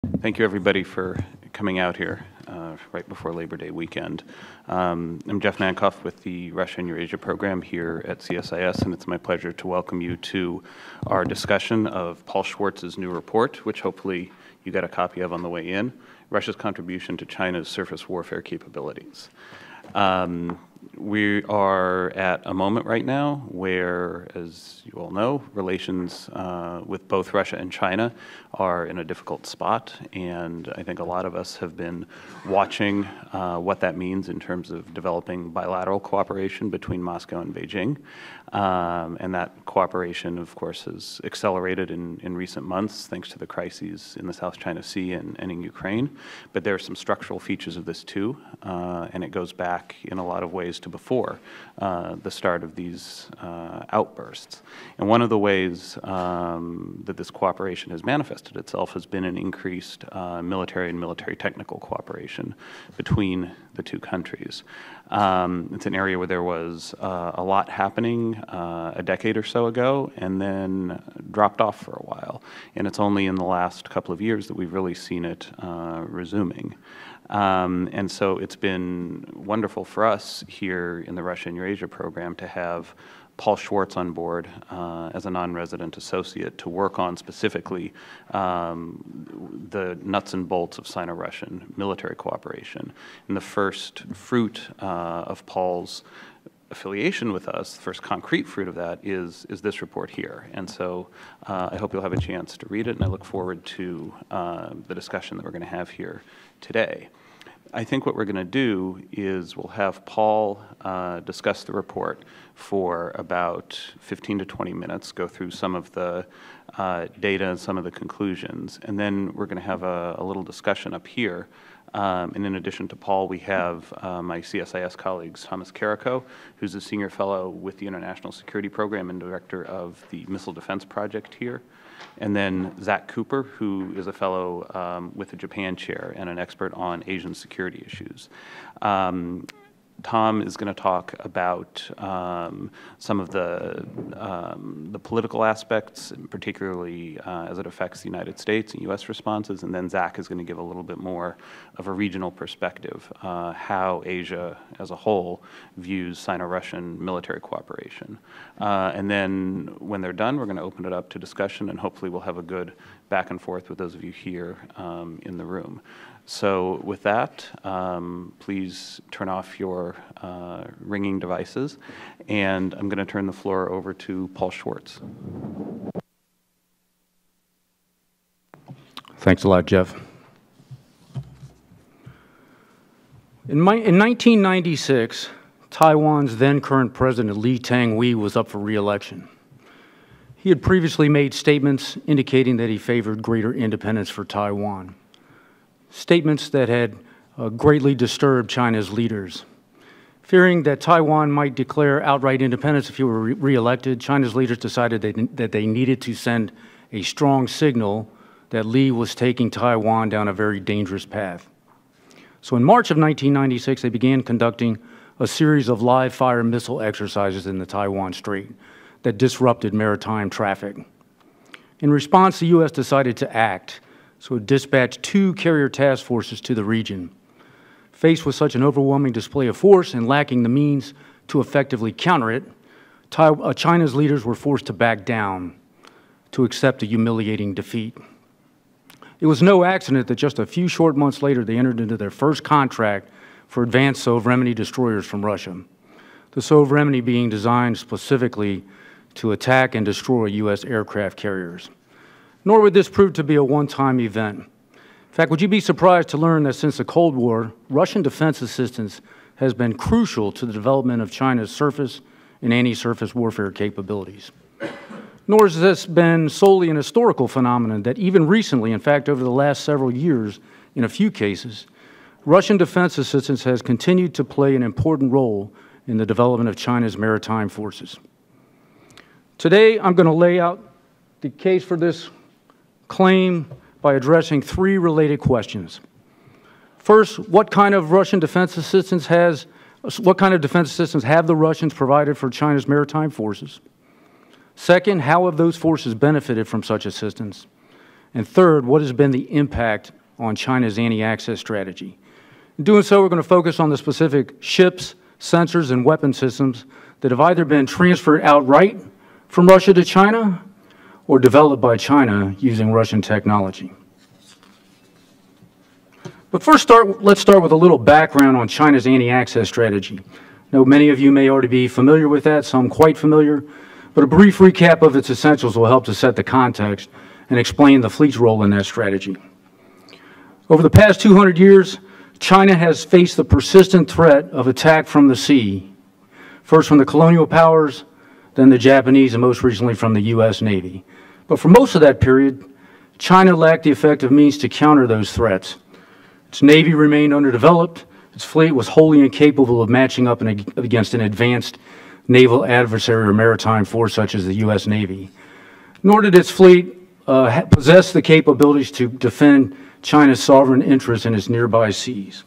Thank you, everybody, for coming out here right before Labor Day weekend. I'm Jeff Mankoff with the Russia and Eurasia program here at CSIS, and it's my pleasure to welcome you to our discussion of Paul Schwartz's new report, which hopefully you got a copy of on the way in, Russia's Contribution to China's Surface Warfare Capabilities. We are at a moment right now where, as you all know, relations with both Russia and China are in a difficult spot, and I think a lot of us have been watching what that means in terms of developing bilateral cooperation between Moscow and Beijing. And that cooperation, of course, has accelerated in recent months thanks to the crises in the South China Sea and in Ukraine. But there are some structural features of this too, and it goes back in a lot of ways to before the start of these outbursts. And one of the ways that this cooperation has manifested itself has been an increased military and military technical cooperation between the two countries. It's an area where there was a lot happening a decade or so ago and then dropped off for a while. And it's only in the last couple of years that we've really seen it resuming. And so it's been wonderful for us here in the Russia and Eurasia program to have Paul Schwartz on board as a non-resident associate to work on specifically the nuts and bolts of Sino-Russian military cooperation. And the first fruit of Paul's affiliation with us, the first concrete fruit of that is this report here. And so I hope you'll have a chance to read it, and I look forward to the discussion that we're going to have here today. I think what we're going to do is we'll have Paul discuss the report for about 15 to 20 minutes, go through some of the data and some of the conclusions, and then we're going to have a little discussion up here. And in addition to Paul, we have my CSIS colleagues, Thomas Karako, who's a senior fellow with the International Security Program and director of the Missile Defense Project here, and then Zack Cooper, who is a fellow with the Japan chair and an expert on Asian security issues. Tom is going to talk about some of the political aspects, particularly as it affects the United States and U.S. responses, and then Zach is going to give a little bit more of a regional perspective, how Asia as a whole views Sino-Russian military cooperation. And then when they're done, we're going to open it up to discussion, and hopefully we'll have a good back and forth with those of you here in the room. So with that, please turn off your ringing devices, and I'm going to turn the floor over to Paul Schwartz. Thanks a lot, Jeff. In 1996, Taiwan's then current president Lee Teng-hui was up for re-election. He had previously made statements indicating that he favored greater independence for Taiwan. Statements that had greatly disturbed China's leaders. Fearing that Taiwan might declare outright independence if he were re-elected, China's leaders decided that they needed to send a strong signal that Lee was taking Taiwan down a very dangerous path. So in March of 1996, they began conducting a series of live-fire missile exercises in the Taiwan Strait that disrupted maritime traffic. In response, the U.S. decided to act. So it dispatched 2 carrier task forces to the region. Faced with such an overwhelming display of force and lacking the means to effectively counter it, China's leaders were forced to back down, to accept a humiliating defeat. It was no accident that just a few short months later they entered into their first contract for advanced Sovremeny destroyers from Russia, the Sovremeny being designed specifically to attack and destroy U.S. aircraft carriers. Nor would this prove to be a one-time event. In fact, would you be surprised to learn that since the Cold War, Russian defense assistance has been crucial to the development of China's surface and anti-surface warfare capabilities. Nor has this been solely an historical phenomenon that even recently, in fact, over the last several years, in a few cases, Russian defense assistance has continued to play an important role in the development of China's maritime forces. Today, I'm going to lay out the case for this claim by addressing 3 related questions. First, what kind of defense assistance have the Russians provided for China's maritime forces? Second, how have those forces benefited from such assistance? And third, what has been the impact on China's anti-access strategy? In doing so, we're going to focus on the specific ships, sensors, and weapon systems that have either been transferred outright from Russia to China or developed by China using Russian technology. But first, let's start with a little background on China's anti-access strategy. Now, many of you may already be familiar with that, some quite familiar, but a brief recap of its essentials will help to set the context and explain the fleet's role in that strategy. Over the past 200 years, China has faced the persistent threat of attack from the sea, first from the colonial powers, then the Japanese, and most recently from the U.S. Navy. But for most of that period, China lacked the effective means to counter those threats. Its Navy remained underdeveloped, its fleet was wholly incapable of matching up against an advanced naval adversary or maritime force such as the U.S. Navy. Nor did its fleet possess the capabilities to defend China's sovereign interests in its nearby seas.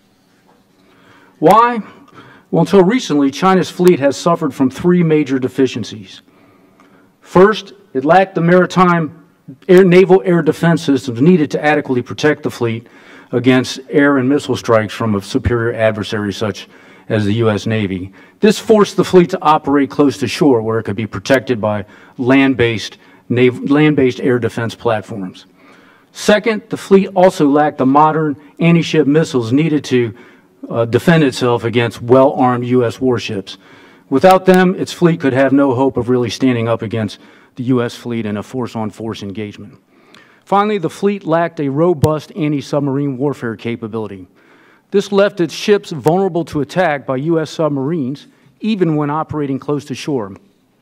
Why? Well, until recently, China's fleet has suffered from three major deficiencies. First, it lacked the maritime naval air defense systems needed to adequately protect the fleet against air and missile strikes from a superior adversary such as the U.S. Navy. This forced the fleet to operate close to shore where it could be protected by land-based air defense platforms. Second, the fleet also lacked the modern anti-ship missiles needed to defend itself against well-armed U.S. warships. Without them, its fleet could have no hope of really standing up against the U.S. fleet in a force-on-force engagement. Finally, the fleet lacked a robust anti-submarine warfare capability. This left its ships vulnerable to attack by U.S. submarines, even when operating close to shore.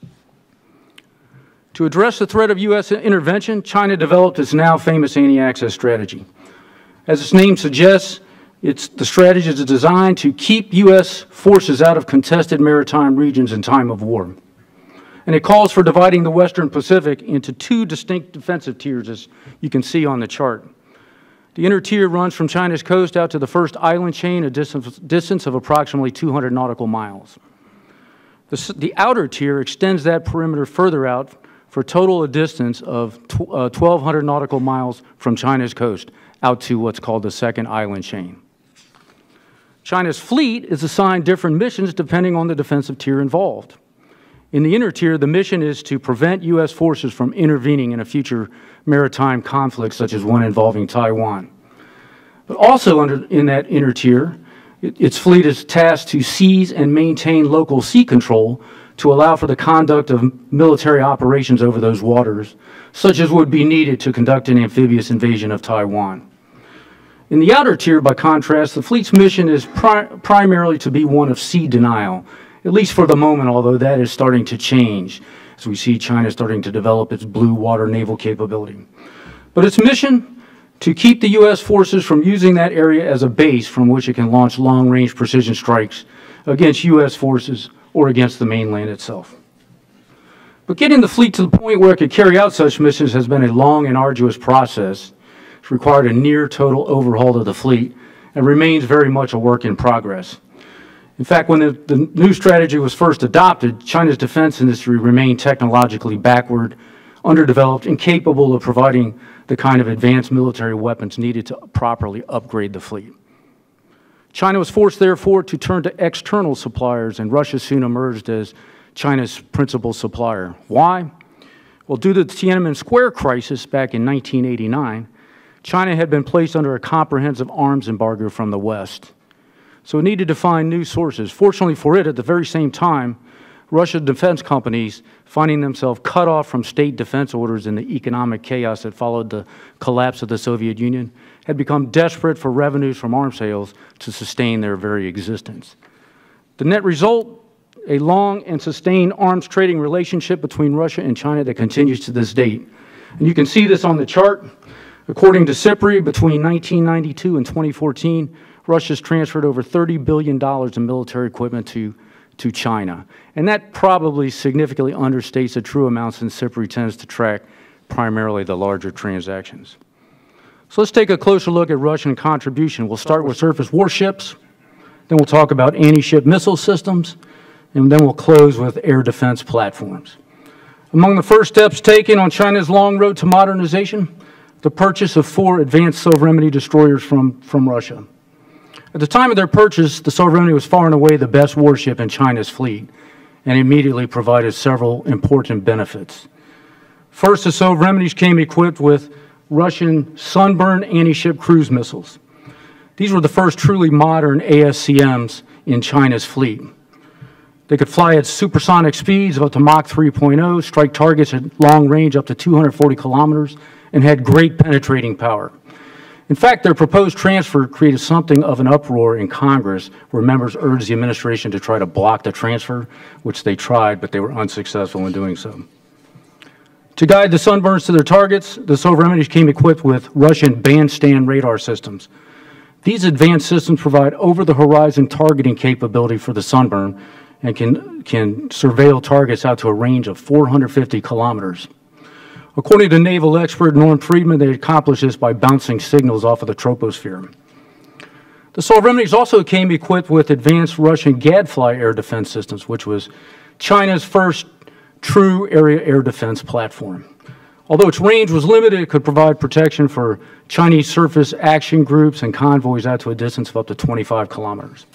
To address the threat of U.S. intervention, China developed its now famous anti-access strategy. As its name suggests, the strategy is designed to keep U.S. forces out of contested maritime regions in time of war. And it calls for dividing the Western Pacific into two distinct defensive tiers, as you can see on the chart. The inner tier runs from China's coast out to the first island chain, a distance of approximately 200 nautical miles. The outer tier extends that perimeter further out for a total distance of 1,200 nautical miles from China's coast out to what's called the second island chain. China's fleet is assigned different missions depending on the defensive tier involved. In the inner tier, the mission is to prevent U.S. forces from intervening in a future maritime conflict, such as one involving Taiwan. But also in that inner tier, its fleet is tasked to seize and maintain local sea control to allow for the conduct of military operations over those waters, such as would be needed to conduct an amphibious invasion of Taiwan. In the outer tier, by contrast, the fleet's mission is primarily to be one of sea denial, at least for the moment, although that is starting to change as we see China starting to develop its blue water naval capability. But its mission, to keep the U.S. forces from using that area as a base from which it can launch long-range precision strikes against U.S. forces or against the mainland itself. But getting the fleet to the point where it could carry out such missions has been a long and arduous process. It's required a near-total overhaul of the fleet and remains very much a work in progress. In fact, when the new strategy was first adopted, China's defense industry remained technologically backward, underdeveloped, incapable of providing the kind of advanced military weapons needed to properly upgrade the fleet. China was forced, therefore, to turn to external suppliers, and Russia soon emerged as China's principal supplier. Why? Well, due to the Tiananmen Square crisis back in 1989, China had been placed under a comprehensive arms embargo from the West. So it needed to find new sources. Fortunately for it, at the very same time, Russian defense companies, finding themselves cut off from state defense orders in the economic chaos that followed the collapse of the Soviet Union, had become desperate for revenues from arms sales to sustain their very existence. The net result, a long and sustained arms trading relationship between Russia and China that continues to this date. And you can see this on the chart. According to SIPRI, between 1992 and 2014, Russia's transferred over $30 billion in military equipment to China. And that probably significantly understates the true amounts, since SIPRI tends to track primarily the larger transactions. So let's take a closer look at Russian contribution. We'll start with surface warships, then we'll talk about anti-ship missile systems, and then we'll close with air defense platforms. Among the first steps taken on China's long road to modernization, the purchase of 4 advanced Sovereignty destroyers from Russia. At the time of their purchase, the Sovereignty was far and away the best warship in China's fleet and immediately provided several important benefits. First, the Sovereignties came equipped with Russian Sunburn anti-ship cruise missiles. These were the first truly modern ASCMs in China's fleet. They could fly at supersonic speeds of up to Mach 3.0, strike targets at long range up to 240 kilometers, and had great penetrating power. In fact, their proposed transfer created something of an uproar in Congress, where members urged the administration to try to block the transfer, which they tried, but they were unsuccessful in doing so. To guide the Sunburns to their targets, the Sovereignties came equipped with Russian bandstand radar systems. These advanced systems provide over-the-horizon targeting capability for the Sunburn and can surveil targets out to a range of 450 kilometers. According to naval expert Norm Friedman, they accomplished this by bouncing signals off of the troposphere. The Sovereignties also came equipped with advanced Russian Gadfly air defense systems, which was China's first true area air defense platform. Although its range was limited, it could provide protection for Chinese surface action groups and convoys out to a distance of up to 25 kilometers.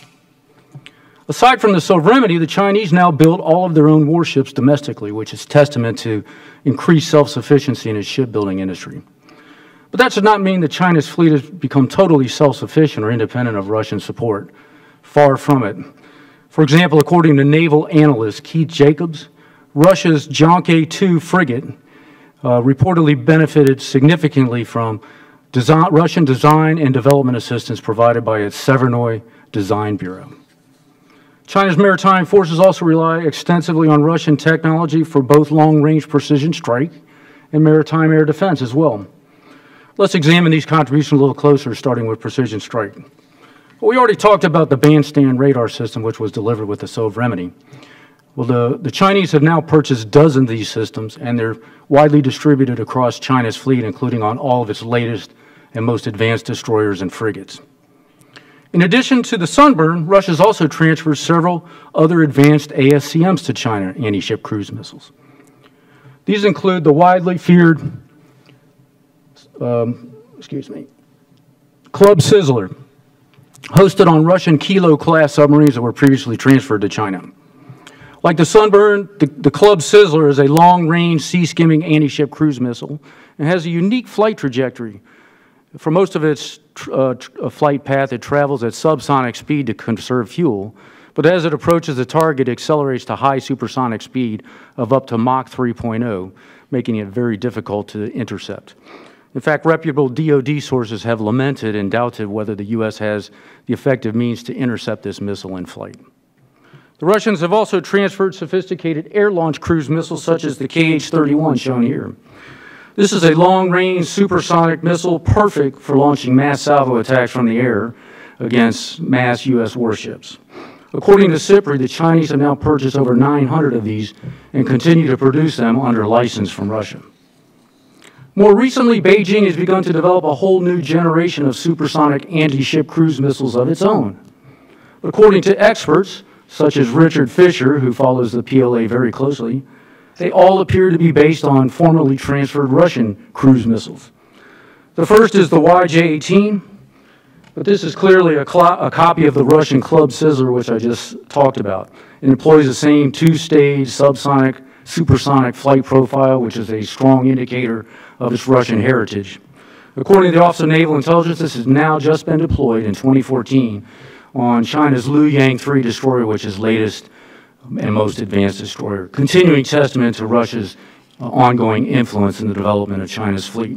Aside from the Sovereignty, the Chinese now build all of their own warships domestically, which is testament to increased self-sufficiency in its shipbuilding industry. But that should not mean that China's fleet has become totally self-sufficient or independent of Russian support. Far from it. For example, according to naval analyst Keith Jacobs, Russia's Janke-2 frigate reportedly benefited significantly from Russian design and development assistance provided by its Severnoy Design Bureau. China's maritime forces also rely extensively on Russian technology for both long-range precision strike and maritime air defense as well. Let's examine these contributions a little closer, starting with precision strike. Well, we already talked about the bandstand radar system, which was delivered with the Sovereignty. Well, the Chinese have now purchased dozens of these systems, and they're widely distributed across China's fleet, including on all of its latest and most advanced destroyers and frigates. In addition to the Sunburn, Russia has also transferred several other advanced ASCMs to China, anti-ship cruise missiles. These include the widely feared, Club Sizzler, hosted on Russian Kilo-class submarines that were previously transferred to China. Like the Sunburn, the Club Sizzler is a long-range sea-skimming anti-ship cruise missile and has a unique flight trajectory. For most of its flight path, it travels at subsonic speed to conserve fuel, but as it approaches the target, it accelerates to high supersonic speed of up to Mach 3.0, making it very difficult to intercept. In fact, reputable DoD sources have lamented and doubted whether the U.S. has the effective means to intercept this missile in flight. The Russians have also transferred sophisticated air-launched cruise missiles such as the KH-31 shown here. This is a long-range supersonic missile perfect for launching mass salvo attacks from the air against mass U.S. warships. According to SIPRI, the Chinese have now purchased over 900 of these and continue to produce them under license from Russia. More recently, Beijing has begun to develop a whole new generation of supersonic anti-ship cruise missiles of its own. According to experts, such as Richard Fisher, who follows the PLA very closely, they all appear to be based on formerly transferred Russian cruise missiles. The first is the YJ-18, but this is clearly a copy of the Russian Club Sizzler, which I just talked about. It employs the same two-stage subsonic, supersonic flight profile, which is a strong indicator of its Russian heritage. According to the Office of Naval Intelligence, this has now just been deployed in 2014 on China's Luoyang 3 destroyer, which is latest and most advanced destroyer, continuing testament to Russia's ongoing influence in the development of China's fleet.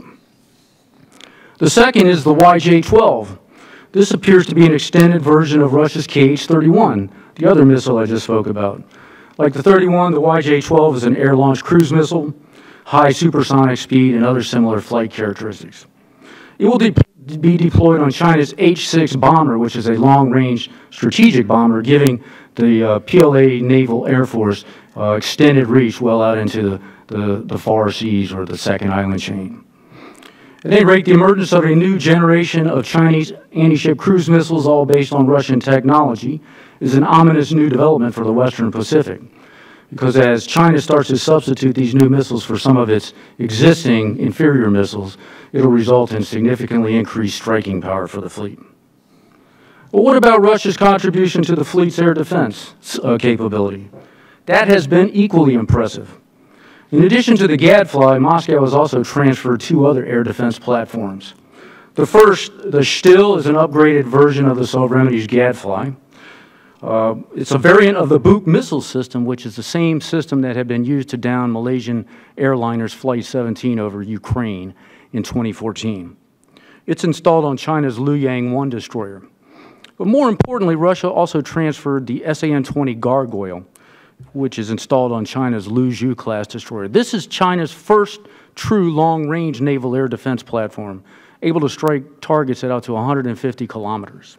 The second is the YJ-12. This appears to be an extended version of Russia's KH-31, the other missile I just spoke about. Like the 31, the YJ-12 is an air-launched cruise missile, high supersonic speed, and other similar flight characteristics. It will be deployed on China's H-6 bomber, which is a long-range strategic bomber, giving the PLA Naval Air Force extended reach well out into the far seas or the second island chain. At any rate, the emergence of a new generation of Chinese anti-ship cruise missiles, all based on Russian technology, is an ominous new development for the Western Pacific. because as China starts to substitute these new missiles for some of its existing inferior missiles, it'll result in significantly increased striking power for the fleet. But what about Russia's contribution to the fleet's air defense capability? That has been equally impressive. In addition to the Gadfly, Moscow has also transferred 2 other air defense platforms. The first, the Still, is an upgraded version of the Sovereignty's Gadfly. It's a variant of the Buk missile system, which is the same system that had been used to down Malaysian airliners Flight 17 over Ukraine in 2014. It's installed on China's Luoyang-1 destroyer. But more importantly, Russia also transferred the SAN-20 Gargoyle, which is installed on China's Luzhu class destroyer. This is China's first true long-range naval air defense platform, able to strike targets at out to 150 kilometers.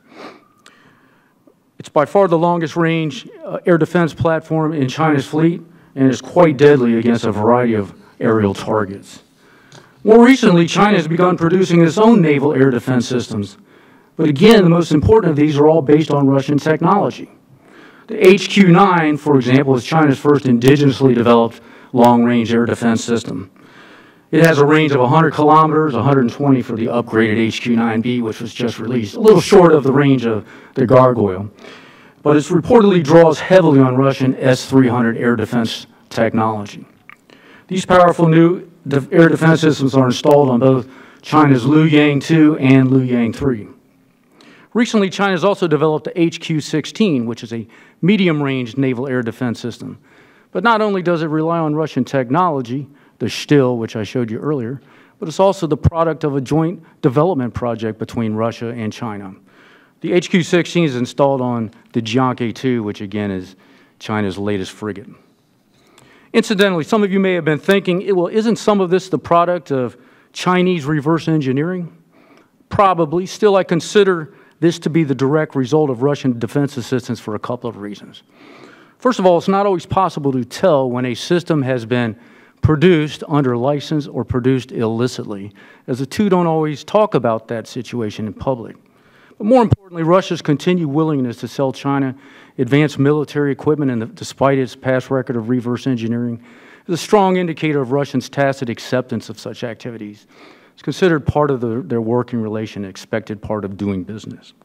It's by far the longest range air defense platform in China's fleet, and is quite deadly against a variety of aerial targets. More recently, China has begun producing its own naval air defense systems. But again, the most important of these are all based on Russian technology. The HQ-9, for example, is China's first indigenously developed long-range air defense system. It has a range of 100 kilometers, 120 for the upgraded HQ-9B, which was just released, a little short of the range of the Gargoyle. But it reportedly draws heavily on Russian S-300 air defense technology. These powerful new air defense systems are installed on both China's Luoyang-2 and Luoyang-3. Recently, China has also developed the HQ-16, which is a medium-range naval air defense system. But not only does it rely on Russian technology, the Still, which I showed you earlier, but it's also the product of a joint development project between Russia and China. The HQ-16 is installed on the Jiangke-2, which again is China's latest frigate. Incidentally, some of you may have been thinking, well, isn't some of this the product of Chinese reverse engineering? Probably. Still, I consider this to be the direct result of Russian defense assistance for a couple of reasons. First of all, it's not always possible to tell when a system has been produced under license or produced illicitly, as the two don't always talk about that situation in public. But more importantly, Russia's continued willingness to sell China advanced military equipment, and despite its past record of reverse engineering, is a strong indicator of Russians' tacit acceptance of such activities. It's considered part of their working relation, an expected part of doing business.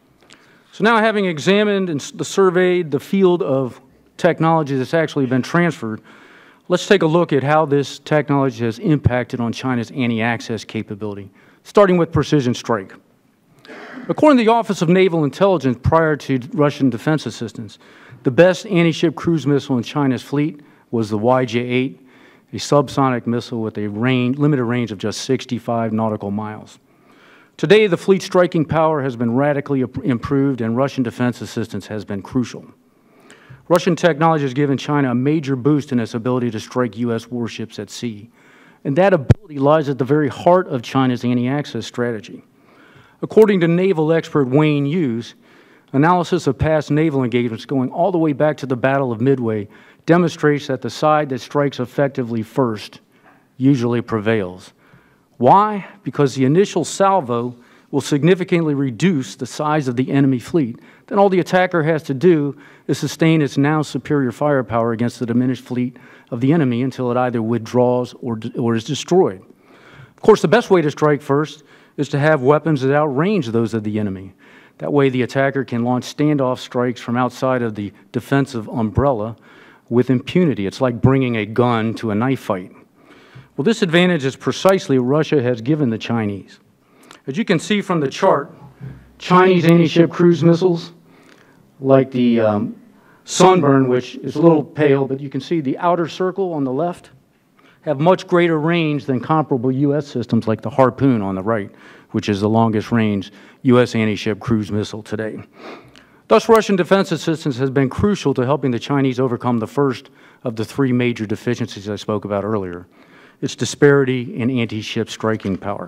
So now, having examined and surveyed the field of technology that's actually been transferred, let's take a look at how this technology has impacted on China's anti-access capability, starting with precision strike. According to the Office of Naval Intelligence, prior to Russian defense assistance, the best anti-ship cruise missile in China's fleet was the YJ-8, a subsonic missile with a limited range of just 65 nautical miles. Today, the fleet's striking power has been radically improved, and Russian defense assistance has been crucial. Russian technology has given China a major boost in its ability to strike U.S. warships at sea, and that ability lies at the very heart of China's anti-access strategy. According to naval expert Wayne Hughes, analysis of past naval engagements going all the way back to the Battle of Midway demonstrates that the side that strikes effectively first usually prevails. Why? Because the initial salvo will significantly reduce the size of the enemy fleet. Then all the attacker has to do is sustain its now superior firepower against the diminished fleet of the enemy until it either withdraws or is destroyed. Of course, the best way to strike first is to have weapons that outrange those of the enemy. That way the attacker can launch standoff strikes from outside of the defensive umbrella with impunity. It's like bringing a gun to a knife fight. Well, this advantage is precisely what Russia has given the Chinese. As you can see from the chart, Chinese anti-ship cruise missiles, like the Sunburn, which is a little pale, but you can see the outer circle on the left, have much greater range than comparable U.S. systems like the Harpoon on the right, which is the longest range U.S. anti-ship cruise missile today. Thus, Russian defense assistance has been crucial to helping the Chinese overcome the first of the three major deficiencies I spoke about earlier: its disparity in anti-ship striking power.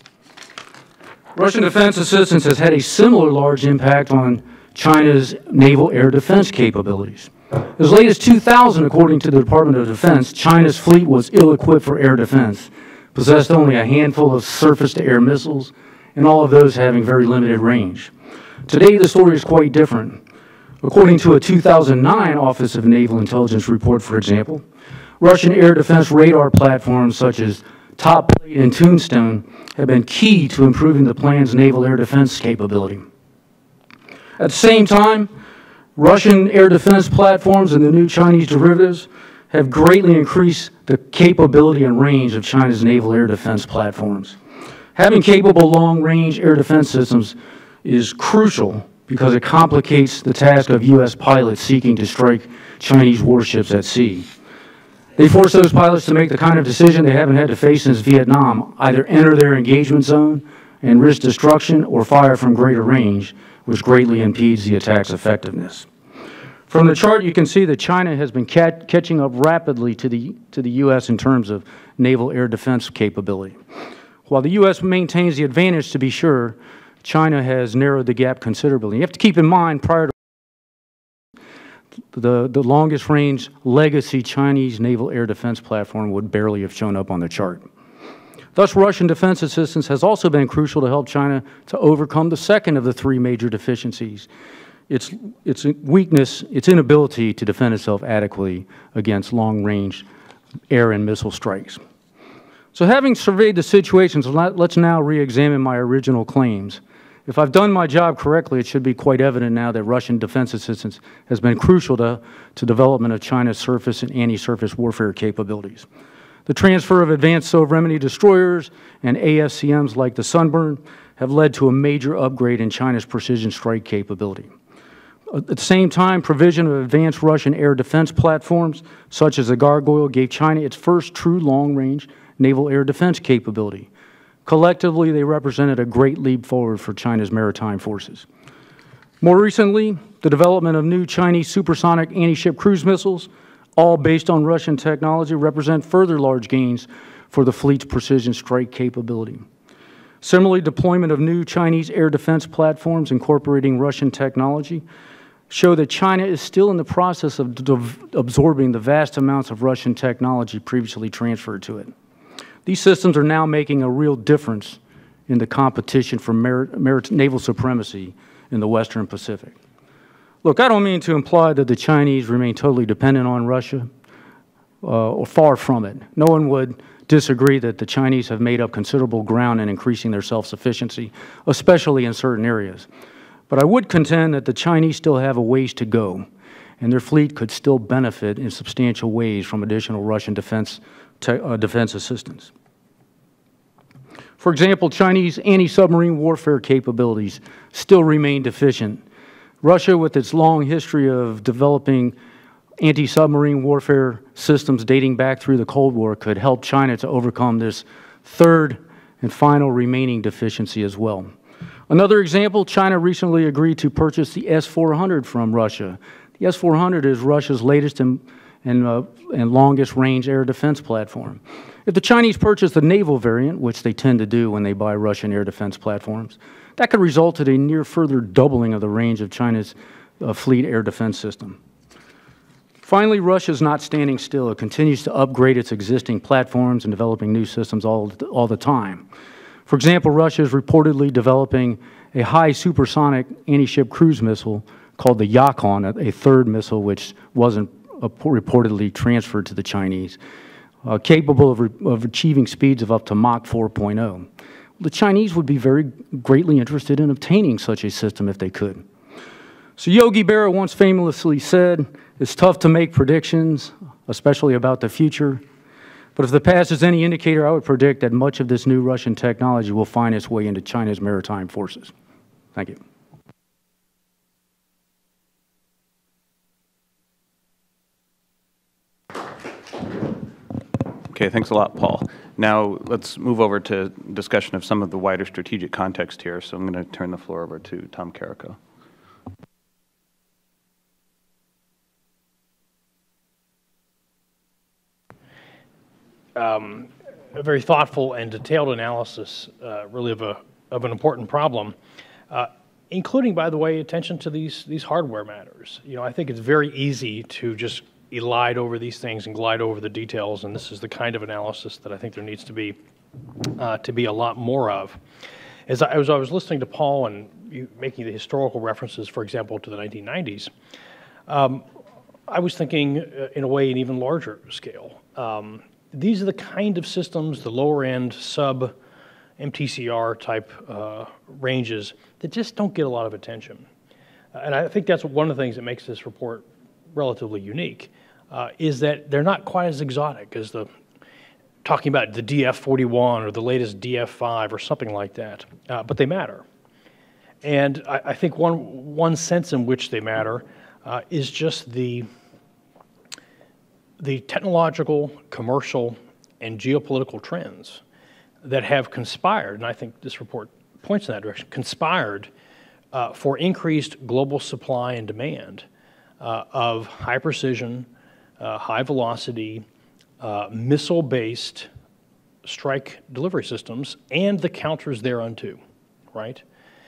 Russian defense assistance has had a similar large impact on China's naval air defense capabilities. As late as 2000, according to the Department of Defense, China's fleet was ill-equipped for air defense, possessed only a handful of surface-to-air missiles, and all of those having very limited range. Today, the story is quite different. According to a 2009 Office of Naval Intelligence report, for example, Russian air defense radar platforms such as Top Plate and Tombstone have been key to improving the plan's naval air defense capability. At the same time, Russian air defense platforms and the new Chinese derivatives have greatly increased the capability and range of China's naval air defense platforms. Having capable long-range air defense systems is crucial because it complicates the task of U.S. pilots seeking to strike Chinese warships at sea. They force those pilots to make the kind of decision they haven't had to face since Vietnam, either enter their engagement zone and risk destruction or fire from greater range, which greatly impedes the attack's effectiveness. From the chart, you can see that China has been catching up rapidly to the U.S. in terms of naval air defense capability. While the U.S. maintains the advantage, to be sure, China has narrowed the gap considerably. You have to keep in mind, prior to the longest range legacy Chinese naval air defense platform would barely have shown up on the chart. Thus, Russian defense assistance has also been crucial to help China to overcome the second of the three major deficiencies: its weakness, its inability to defend itself adequately against long-range air and missile strikes. So having surveyed the situations, let's now re-examine my original claims. If I've done my job correctly, it should be quite evident now that Russian defense assistance has been crucial to development of China's surface and anti-surface warfare capabilities. The transfer of advanced Sovremeny destroyers and ASCMs like the Sunburn have led to a major upgrade in China's precision strike capability. At the same time, provision of advanced Russian air defense platforms, such as the Gargoyle, gave China its first true long-range naval air defense capability. Collectively, they represented a great leap forward for China's maritime forces. More recently, the development of new Chinese supersonic anti-ship cruise missiles, all based on Russian technology, represent further large gains for the fleet's precision strike capability. Similarly, deployment of new Chinese air defense platforms incorporating Russian technology show that China is still in the process of absorbing the vast amounts of Russian technology previously transferred to it. These systems are now making a real difference in the competition for naval supremacy in the Western Pacific. Look, I don't mean to imply that the Chinese remain totally dependent on Russia, or far from it. No one would disagree that the Chinese have made up considerable ground in increasing their self-sufficiency, especially in certain areas. But I would contend that the Chinese still have a ways to go, and their fleet could still benefit in substantial ways from additional Russian defense assistance. For example, Chinese anti-submarine warfare capabilities still remain deficient. Russia, with its long history of developing anti-submarine warfare systems dating back through the Cold War, could help China to overcome this third and final remaining deficiency as well. Another example, China recently agreed to purchase the S-400 from Russia. The S-400 is Russia's latest and longest range air defense platform. If the Chinese purchase the naval variant, which they tend to do when they buy Russian air defense platforms, that could result in a near further doubling of the range of China's fleet air defense system. Finally, Russia is not standing still. It continues to upgrade its existing platforms and developing new systems all the time. For example, Russia is reportedly developing a high supersonic anti-ship cruise missile called the Yakon, a third missile which wasn't reportedly transferred to the Chinese, capable of achieving speeds of up to Mach 4.0. The Chinese would be very greatly interested in obtaining such a system if they could. So Yogi Berra once famously said, "It's tough to make predictions, especially about the future. But if the past is any indicator, I would predict that much of this new Russian technology will find its way into China's maritime forces." Thank you. Okay, thanks a lot, Paul. Now let's move over to discussion of some of the wider strategic context here. So I'm going to turn the floor over to Tom Karako. A very thoughtful and detailed analysis, really of an important problem, including, by the way, attention to these hardware matters. You know, I think it's very easy to just elide over these things and glide over the details, and this is the kind of analysis that I think there needs to be a lot more of. As I was listening to Paul and making the historical references, for example, to the 1990s, I was thinking in a way an even larger scale. These are the kind of systems, the lower end sub-MTCR type ranges that just don't get a lot of attention. And I think that's one of the things that makes this report relatively unique, is that they're not quite as exotic as talking about the DF-41 or the latest DF-5 or something like that, but they matter. And I think one sense in which they matter is just the technological, commercial, and geopolitical trends that have conspired, and I think this report points in that direction, conspired for increased global supply and demand of high precision, high velocity, missile-based strike delivery systems and the counters thereunto, right?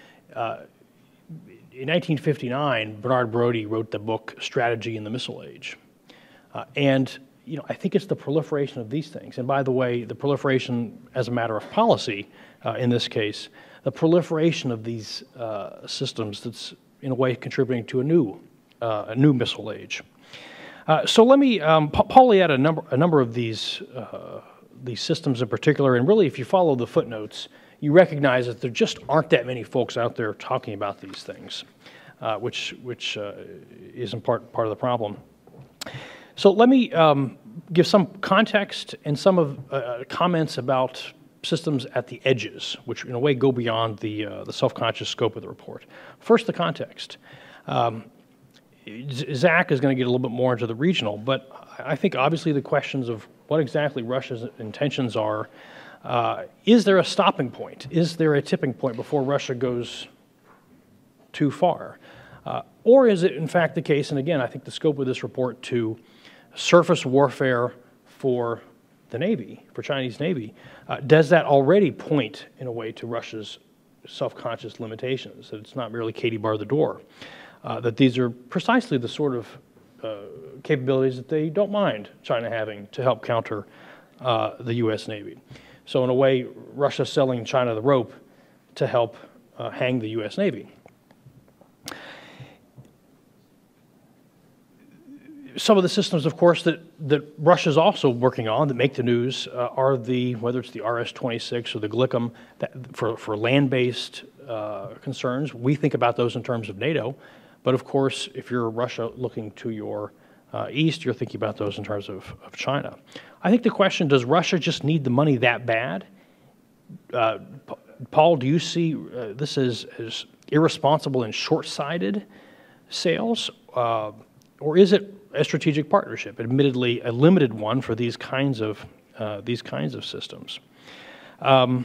In 1959, Bernard Brodie wrote the book Strategy in the Missile Age. And I think it's the proliferation of these things. And by the way, the proliferation as a matter of policy, in this case, the proliferation of these systems that's in a way contributing to a new missile age. So let me, Paul laid out a number of these systems in particular, and really if you follow the footnotes, you recognize that there just aren't that many folks out there talking about these things, which is in part of the problem. So let me give some context and some of comments about systems at the edges, which in a way go beyond the self-conscious scope of the report. First, the context. Zack is going to get a little bit more into the regional, but I think obviously the questions of what exactly Russia's intentions are, is there a stopping point? Is there a tipping point before Russia goes too far? Or is it in fact the case, and again, I think the scope of this report to surface warfare for the Navy, for Chinese Navy, does that already point in a way to Russia's self-conscious limitations, that it's not merely Katie bar the door, that these are precisely the sort of capabilities that they don't mind China having to help counter the U.S. Navy. So in a way, Russia's selling China the rope to help hang the U.S. Navy. Some of the systems, of course, that Russia's also working on that make the news are whether it's the RS-26 or the Glickam, for land-based concerns. We think about those in terms of NATO, but of course, if you're Russia looking to your east, you're thinking about those in terms of China. I think the question, does Russia just need the money that bad? Paul, do you see this as irresponsible and short-sighted sales, or is it a strategic partnership, admittedly a limited one for these kinds of systems? I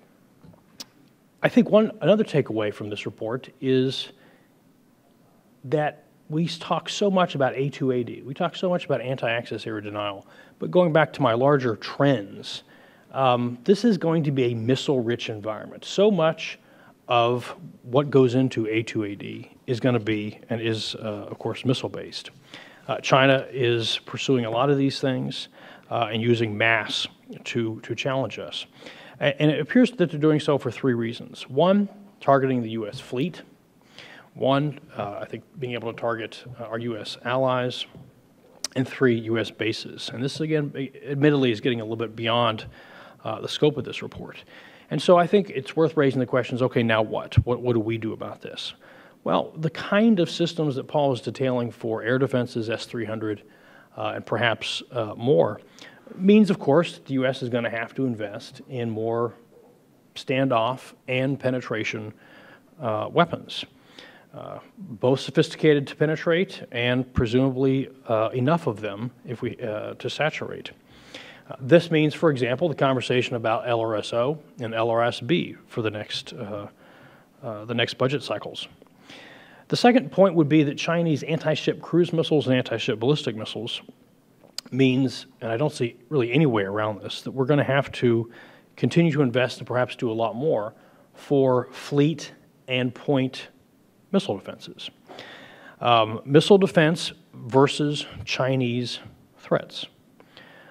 think another takeaway from this report is that we talk so much about A2AD, we talk so much about anti-access area denial, but going back to my larger trends, this is going to be a missile-rich environment. So much of what goes into A2AD is going to be, and is, of course, missile-based. China is pursuing a lot of these things and using mass to challenge us. And it appears that they're doing so for three reasons. One, targeting the U.S. fleet. One, I think being able to target our U.S. allies. And three, U.S. bases. And this, again, admittedly is getting a little bit beyond the scope of this report. And so I think it's worth raising the questions, okay, now what? What do we do about this? Well, the kind of systems that Paul is detailing for air defenses, S-300, and perhaps more, means, of course, that the U.S. is going to have to invest in more standoff and penetration weapons, both sophisticated to penetrate and presumably enough of them if to saturate. This means, for example, the conversation about LRSO and LRSB for the next budget cycles. The second point would be that Chinese anti-ship cruise missiles and anti-ship ballistic missiles means, and I don't see really any way around this, that we're going to have to continue to invest and perhaps do a lot more for fleet and point missile defenses. Missile defense versus Chinese threats.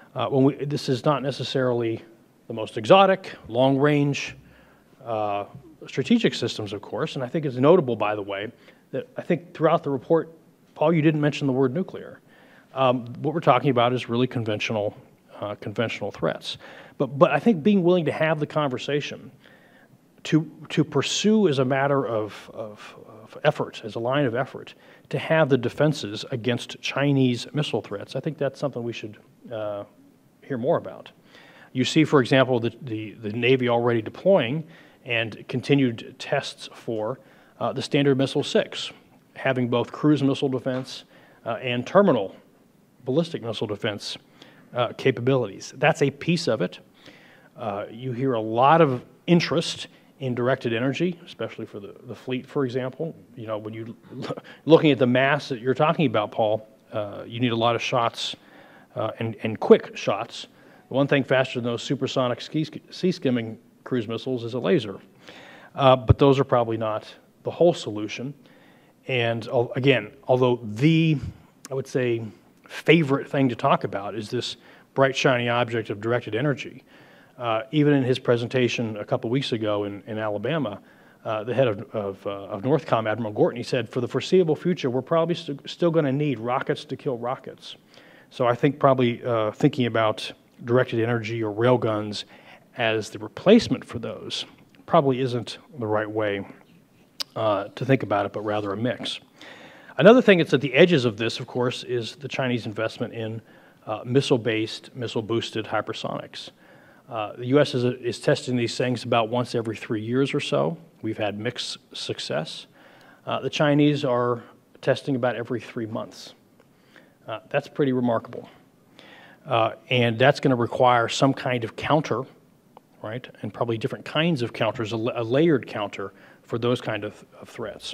This is not necessarily the most exotic, long-range strategic systems, of course, and I think it's notable, by the way, that I think throughout the report, Paul, you didn't mention the word nuclear. What we're talking about is really conventional threats. But I think being willing to have the conversation, to pursue as a matter of effort, as a line of effort, to have the defenses against Chinese missile threats, I think that's something we should hear more about. You see, for example, the Navy already deploying and continued tests for the Standard Missile-6, having both cruise missile defense and terminal ballistic missile defense capabilities. That's a piece of it. You hear a lot of interest in directed energy, especially for the fleet, for example. You know, when you looking at the mass that you're talking about, Paul, you need a lot of shots and quick shots. The one thing faster than those supersonic sea-skimming cruise missiles is a laser. But those are probably not the whole solution. And again, although I would say, favorite thing to talk about is this bright, shiny object of directed energy. Even in his presentation a couple weeks ago in Alabama, the head of Northcom, Admiral Gorton, he said, for the foreseeable future, we're probably still going to need rockets to kill rockets. So I think probably thinking about directed energy or railguns as the replacement for those probably isn't the right way to think about it, but rather a mix. Another thing that's at the edges of this, of course, is the Chinese investment in missile-based, missile-boosted hypersonics. The U.S. is testing these things about once every 3 years or so. We've had mixed success. The Chinese are testing about every 3 months. That's pretty remarkable. And that's going to require some kind of counter, right? And probably different kinds of counters, a layered counter for those kind of threats.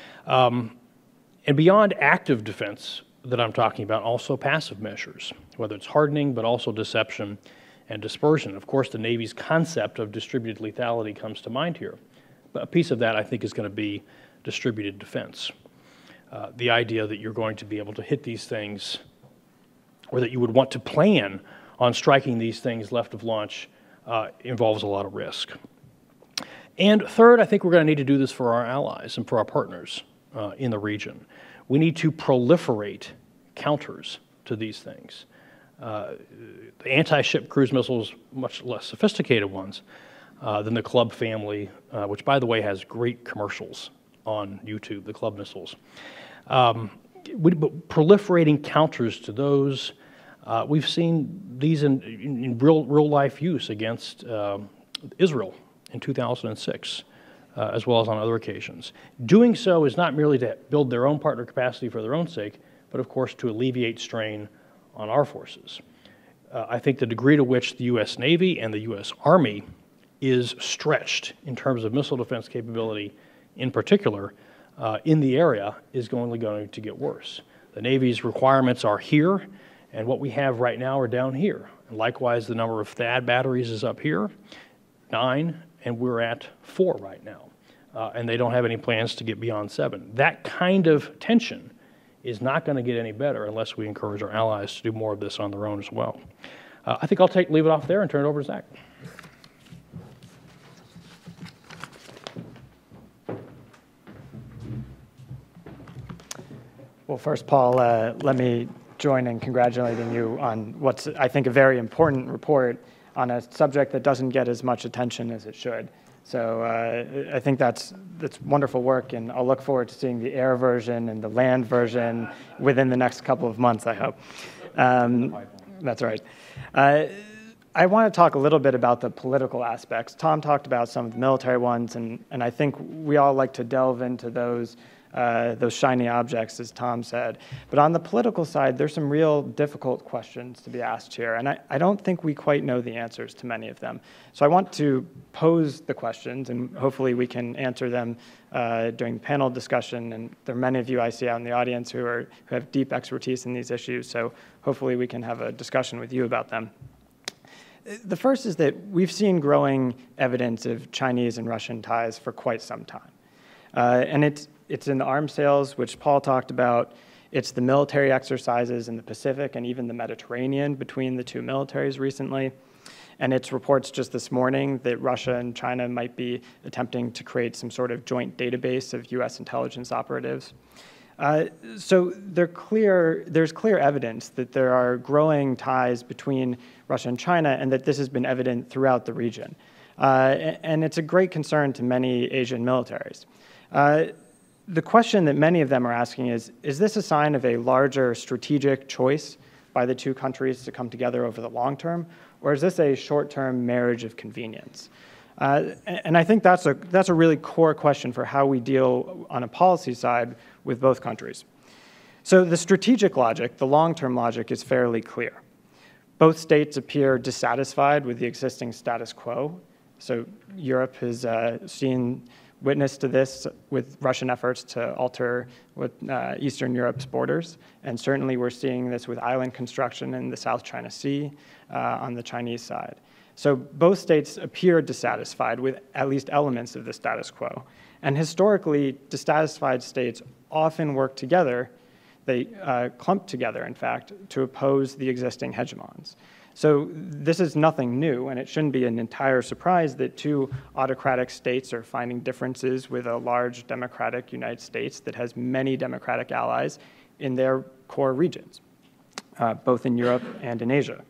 And beyond active defense that I'm talking about, also passive measures, whether it's hardening, but also deception and dispersion. Of course, the Navy's concept of distributed lethality comes to mind here. But a piece of that, I think, is going to be distributed defense. The idea that you're going to be able to hit these things, or that you would want to plan on striking these things left of launch, involves a lot of risk. And third, I think we're going to need to do this for our allies and for our partners in the region. We need to proliferate counters to these things. The anti-ship cruise missiles, much less sophisticated ones than the Club family, which, by the way, has great commercials on YouTube, the Club missiles. Proliferating counters to those, we've seen these in real-life use against Israel in 2006, as well as on other occasions. Doing so is not merely to build their own partner capacity for their own sake, but of course to alleviate strain on our forces. I think the degree to which the U.S. Navy and the U.S. Army is stretched in terms of missile defense capability in particular in the area is only going to get worse. The Navy's requirements are here, and what we have right now are down here. And likewise, the number of THAAD batteries is up here, 9, and we're at 4 right now. And they don't have any plans to get beyond 7. That kind of tension is not going to get any better unless we encourage our allies to do more of this on their own as well. I think I'll leave it off there and turn it over to Zack. Well, first, Paul, let me join in congratulating you on what's, I think, a very important report on a subject that doesn't get as much attention as it should. So I think that's wonderful work, and I'll look forward to seeing the air version and the land version within the next couple of months, I hope. That's right. I want to talk a little bit about the political aspects. Tom talked about some of the military ones, and I think we all like to delve into those shiny objects, as Tom said. But on the political side, there's some real difficult questions to be asked here, and I don't think we quite know the answers to many of them. So I want to pose the questions, and hopefully we can answer them during the panel discussion. And there are many of you I see out in the audience who have deep expertise in these issues, so hopefully we can have a discussion with you about them. The first is that we've seen growing evidence of Chinese and Russian ties for quite some time. And it's in the arms sales, which Paul talked about. It's the military exercises in the Pacific and even the Mediterranean between the two militaries recently. and its reports just this morning that Russia and China might be attempting to create some sort of joint database of U.S. intelligence operatives. So there's clear evidence that there are growing ties between Russia and China, and that this has been evident throughout the region. And it's a great concern to many Asian militaries. The question that many of them are asking is this a sign of a larger strategic choice by the two countries to come together over the long term, or is this a short-term marriage of convenience? And I think that's a really core question for how we deal on a policy side with both countries. So the strategic logic, the long-term logic, is fairly clear. Both states appear dissatisfied with the existing status quo. So Europe has seen witness to this with Russian efforts to alter Eastern Europe's borders. And certainly we're seeing this with island construction in the South China Sea on the Chinese side. So both states appear dissatisfied with at least elements of the status quo. And historically, dissatisfied states often work together. They clump together, in fact, to oppose the existing hegemons. So this is nothing new, and it shouldn't be an entire surprise that two autocratic states are finding differences with a large democratic United States that has many democratic allies in their core regions, both in Europe and in Asia.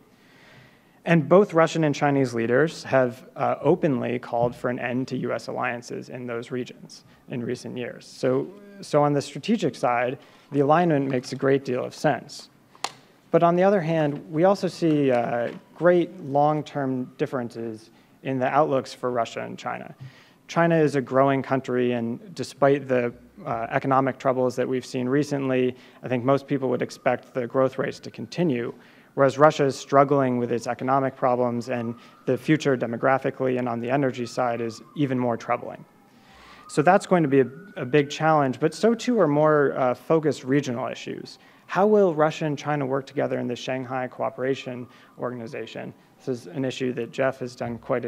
And both Russian and Chinese leaders have openly called for an end to U.S. alliances in those regions in recent years. So on the strategic side, the alignment makes a great deal of sense. But on the other hand, we also see great long-term differences in the outlooks for Russia and China. China is a growing country, and despite the economic troubles that we've seen recently, I think most people would expect the growth rates to continue, whereas Russia is struggling with its economic problems, and the future demographically and on the energy side is even more troubling. So that's going to be a big challenge, but so too are more focused regional issues. How will Russia and China work together in the Shanghai Cooperation Organization? This is an issue that Jeff has done quite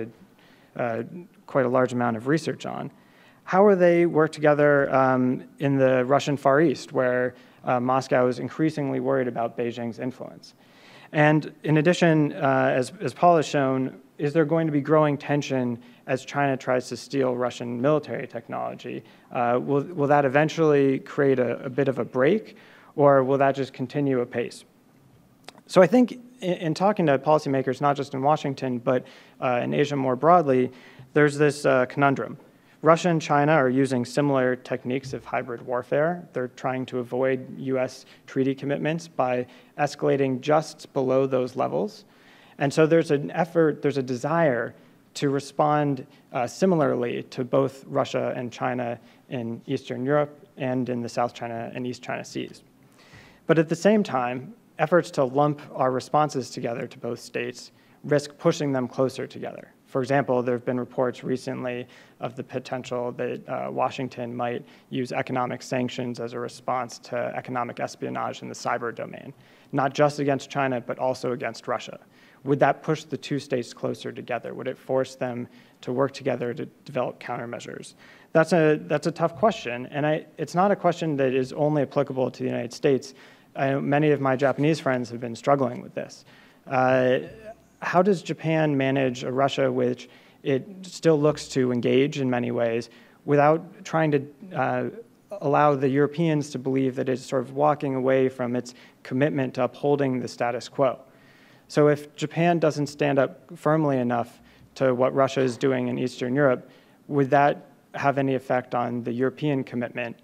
a large amount of research on. How will they work together in the Russian Far East, where Moscow is increasingly worried about Beijing's influence? And in addition, as Paul has shown, is there going to be growing tension as China tries to steal Russian military technology? Will that eventually create a bit of a break, or will that just continue apace? So I think in talking to policymakers, not just in Washington, but in Asia more broadly, there's this conundrum. Russia and China are using similar techniques of hybrid warfare. They're trying to avoid U.S. treaty commitments by escalating just below those levels. And so there's an effort, there's a desire to respond similarly to both Russia and China in Eastern Europe and in the South China and East China Seas. But at the same time, efforts to lump our responses together to both states risk pushing them closer together. For example, there have been reports recently of the potential that Washington might use economic sanctions as a response to economic espionage in the cyber domain, not just against China, but also against Russia. Would that push the two states closer together? Would it force them to work together to develop countermeasures? That's a tough question, and it's not a question that is only applicable to the United States. Many of my Japanese friends have been struggling with this. How does Japan manage a Russia which it still looks to engage in many ways without trying to allow the Europeans to believe that it's sort of walking away from its commitment to upholding the status quo? So if Japan doesn't stand up firmly enough to what Russia is doing in Eastern Europe, would that have any effect on the European commitment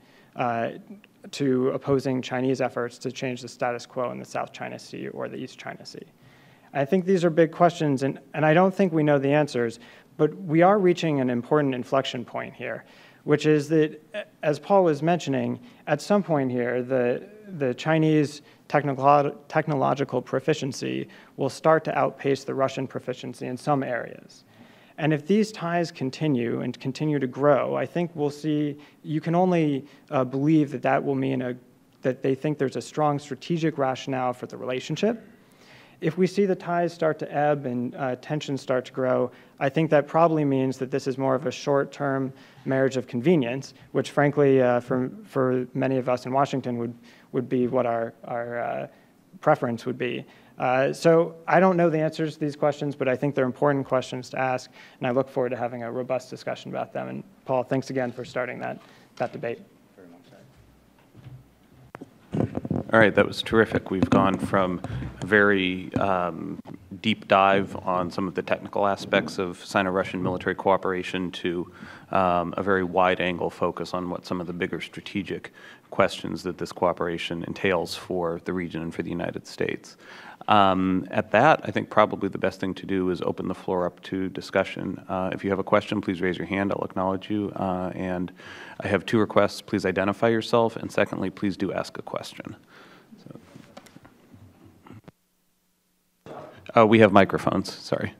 to opposing Chinese efforts to change the status quo in the South China Sea or the East China Sea? I think these are big questions, and I don't think we know the answers, but we are reaching an important inflection point here, which is that, as Paul was mentioning, at some point here, the Chinese technological proficiency will start to outpace the Russian proficiency in some areas. And if these ties continue and continue to grow, I think we'll see, you can only believe that that will mean that they think there's a strong strategic rationale for the relationship. If we see the ties start to ebb and tensions start to grow, I think that probably means that this is more of a short-term marriage of convenience, which frankly, for many of us in Washington would be what our preference would be. So I don't know the answers to these questions, but I think they're important questions to ask, and I look forward to having a robust discussion about them. And Paul, thanks again for starting that debate. All right, that was terrific. We've gone from a very deep dive on some of the technical aspects of Sino-Russian military cooperation to a very wide-angle focus on what some of the bigger strategic questions that this cooperation entails for the region and for the United States. At that, I think probably the best thing to do is open the floor up to discussion. If you have a question, please raise your hand. I'll acknowledge you. And I have two requests. Please identify yourself. And secondly, please do ask a question. We have microphones. Sorry.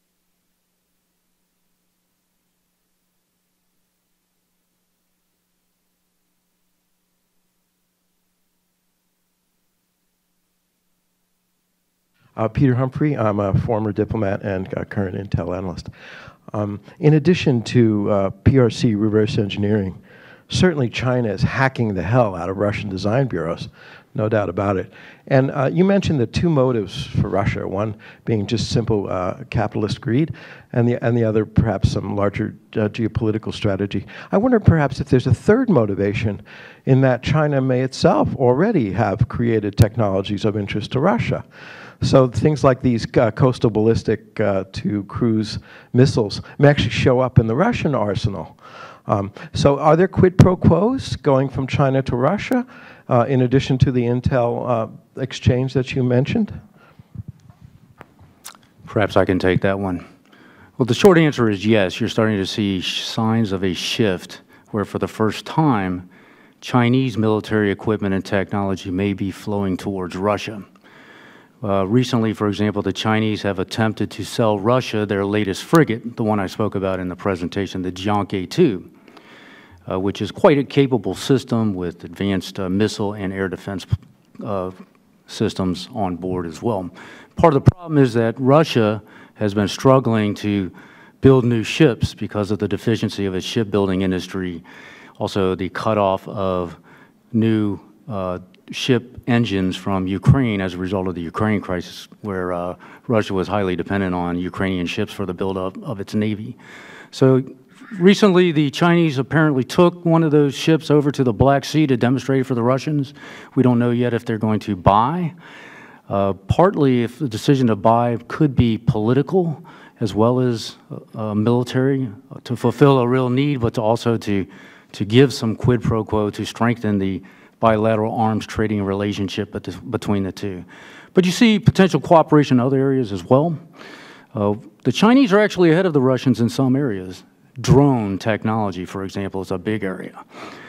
Peter Humphrey. I'm a former diplomat and current intel analyst. In addition to PRC reverse engineering, certainly China is hacking the hell out of Russian design bureaus, no doubt about it. And you mentioned the two motives for Russia, one being just simple capitalist greed, and the other perhaps some larger geopolitical strategy. I wonder perhaps if there's a third motivation in that China may itself already have created technologies of interest to Russia. So things like these coastal ballistic to cruise missiles may actually show up in the Russian arsenal. So are there quid pro quos going from China to Russia in addition to the intel exchange that you mentioned? Perhaps I can take that one. Well, the short answer is yes. You're starting to see signs of a shift where for the first time, Chinese military equipment and technology may be flowing towards Russia. Recently, for example, the Chinese have attempted to sell Russia their latest frigate, the one I spoke about in the presentation, the Jiangke 2, which is quite a capable system with advanced missile and air defense systems on board as well. Part of the problem is that Russia has been struggling to build new ships because of the deficiency of its shipbuilding industry, also the cutoff of new ship engines from Ukraine as a result of the Ukraine crisis, where Russia was highly dependent on Ukrainian ships for the buildup of its navy. So recently, the Chinese apparently took one of those ships over to the Black Sea to demonstrate it for the Russians. We don't know yet if they're going to buy. Partly, if the decision to buy could be political as well as military to fulfill a real need, but to also to give some quid pro quo to strengthen the bilateral arms trading relationship between the two. But you see potential cooperation in other areas as well. The Chinese are actually ahead of the Russians in some areas. Drone technology, for example, is a big area.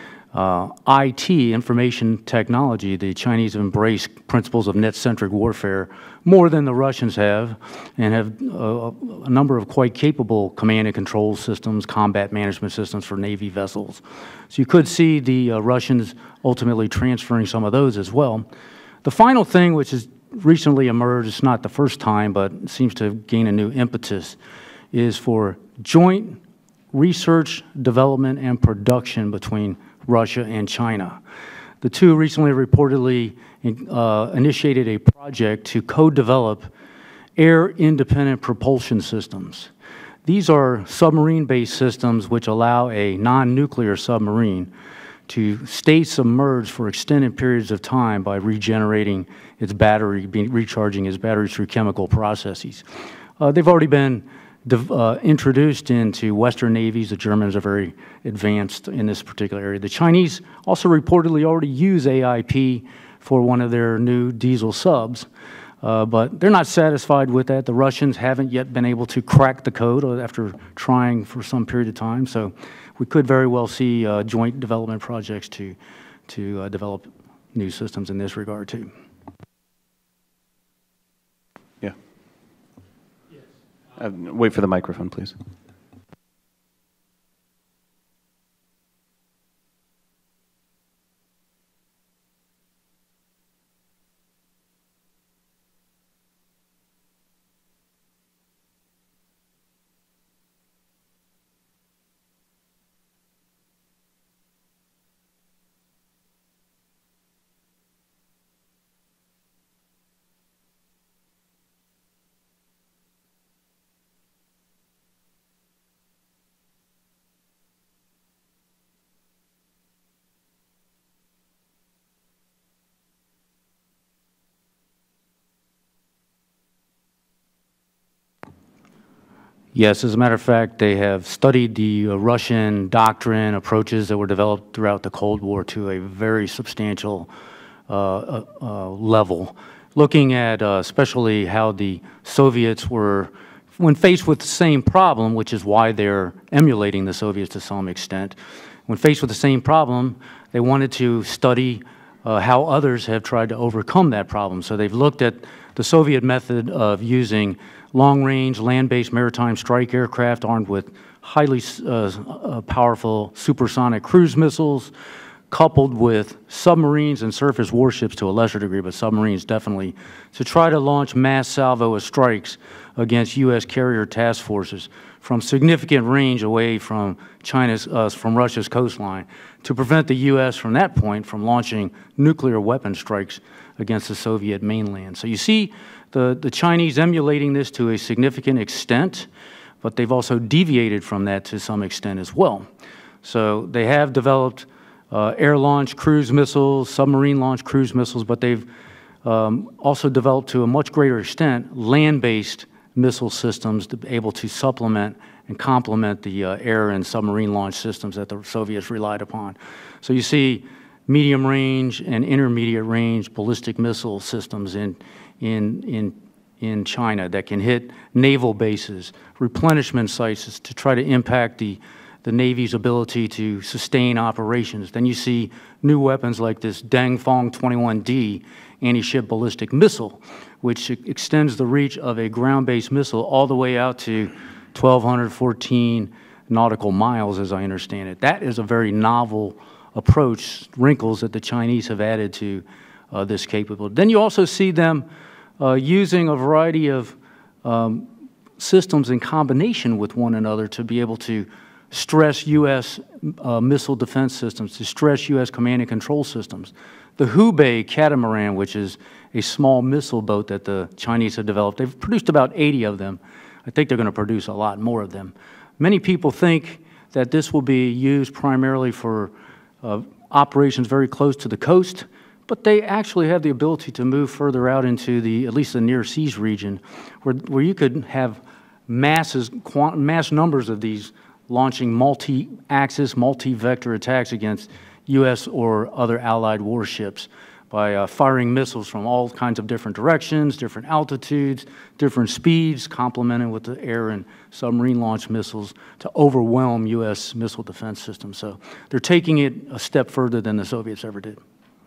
IT, information technology, the Chinese have embraced principles of net-centric warfare more than the Russians have, and have a number of quite capable command and control systems, combat management systems for Navy vessels. So you could see the Russians ultimately transferring some of those as well. The final thing, which has recently emerged, it's not the first time, but seems to gain a new impetus, is for joint research, development, and production between Russia and China. The two recently reportedly initiated a project to co-develop air-independent propulsion systems. These are submarine-based systems which allow a non-nuclear submarine to stay submerged for extended periods of time by regenerating its battery, recharging its batteries through chemical processes. They've already been introduced into Western navies. The Germans are very advanced in this particular area. The Chinese also reportedly already use AIP for one of their new diesel subs, but they're not satisfied with that. The Russians haven't yet been able to crack the code after trying for some period of time, so we could very well see joint development projects to develop new systems in this regard too. Wait for the microphone, please. Yes, as a matter of fact, they have studied the Russian doctrine approaches that were developed throughout the Cold War to a very substantial level, looking at especially how the Soviets were, when faced with the same problem, which is why they're emulating the Soviets to some extent, when faced with the same problem, they wanted to study how others have tried to overcome that problem. So they've looked at the Soviet method of using long-range land-based maritime strike aircraft armed with highly powerful supersonic cruise missiles, coupled with submarines and surface warships to a lesser degree, but submarines definitely, to try to launch mass salvo of strikes against U.S. carrier task forces from significant range away from from Russia's coastline to prevent the U.S. from that point from launching nuclear weapon strikes against the Soviet mainland. So you see the Chinese emulating this to a significant extent, but they've also deviated from that to some extent as well. So they have developed air-launched cruise missiles, submarine-launched cruise missiles, but they've also developed to a much greater extent land-based missile systems to be able to supplement and complement the air and submarine-launched systems that the Soviets relied upon. So you see medium-range and intermediate-range ballistic missile systems in China that can hit naval bases, replenishment sites to try to impact the Navy's ability to sustain operations. Then you see new weapons like this Dangfeng 21D anti-ship ballistic missile, which extends the reach of a ground-based missile all the way out to 1,214 nautical miles, as I understand it. That is a very novel approach, wrinkles that the Chinese have added to this capability. Then you also see them using a variety of systems in combination with one another to be able to stress U.S. Missile defense systems, to stress U.S. command and control systems. The Hubei catamaran, which is a small missile boat that the Chinese have developed, they've produced about 80 of them. I think they're going to produce a lot more of them. Many people think that this will be used primarily for operations very close to the coast, but they actually have the ability to move further out into at least the near seas region, where you could have mass numbers of these launching multi-axis, multi-vector attacks against U.S. or other allied warships by firing missiles from all kinds of different directions, different altitudes, different speeds, complemented with the air and submarine launch missiles to overwhelm U.S. missile defense systems. So they're taking it a step further than the Soviets ever did.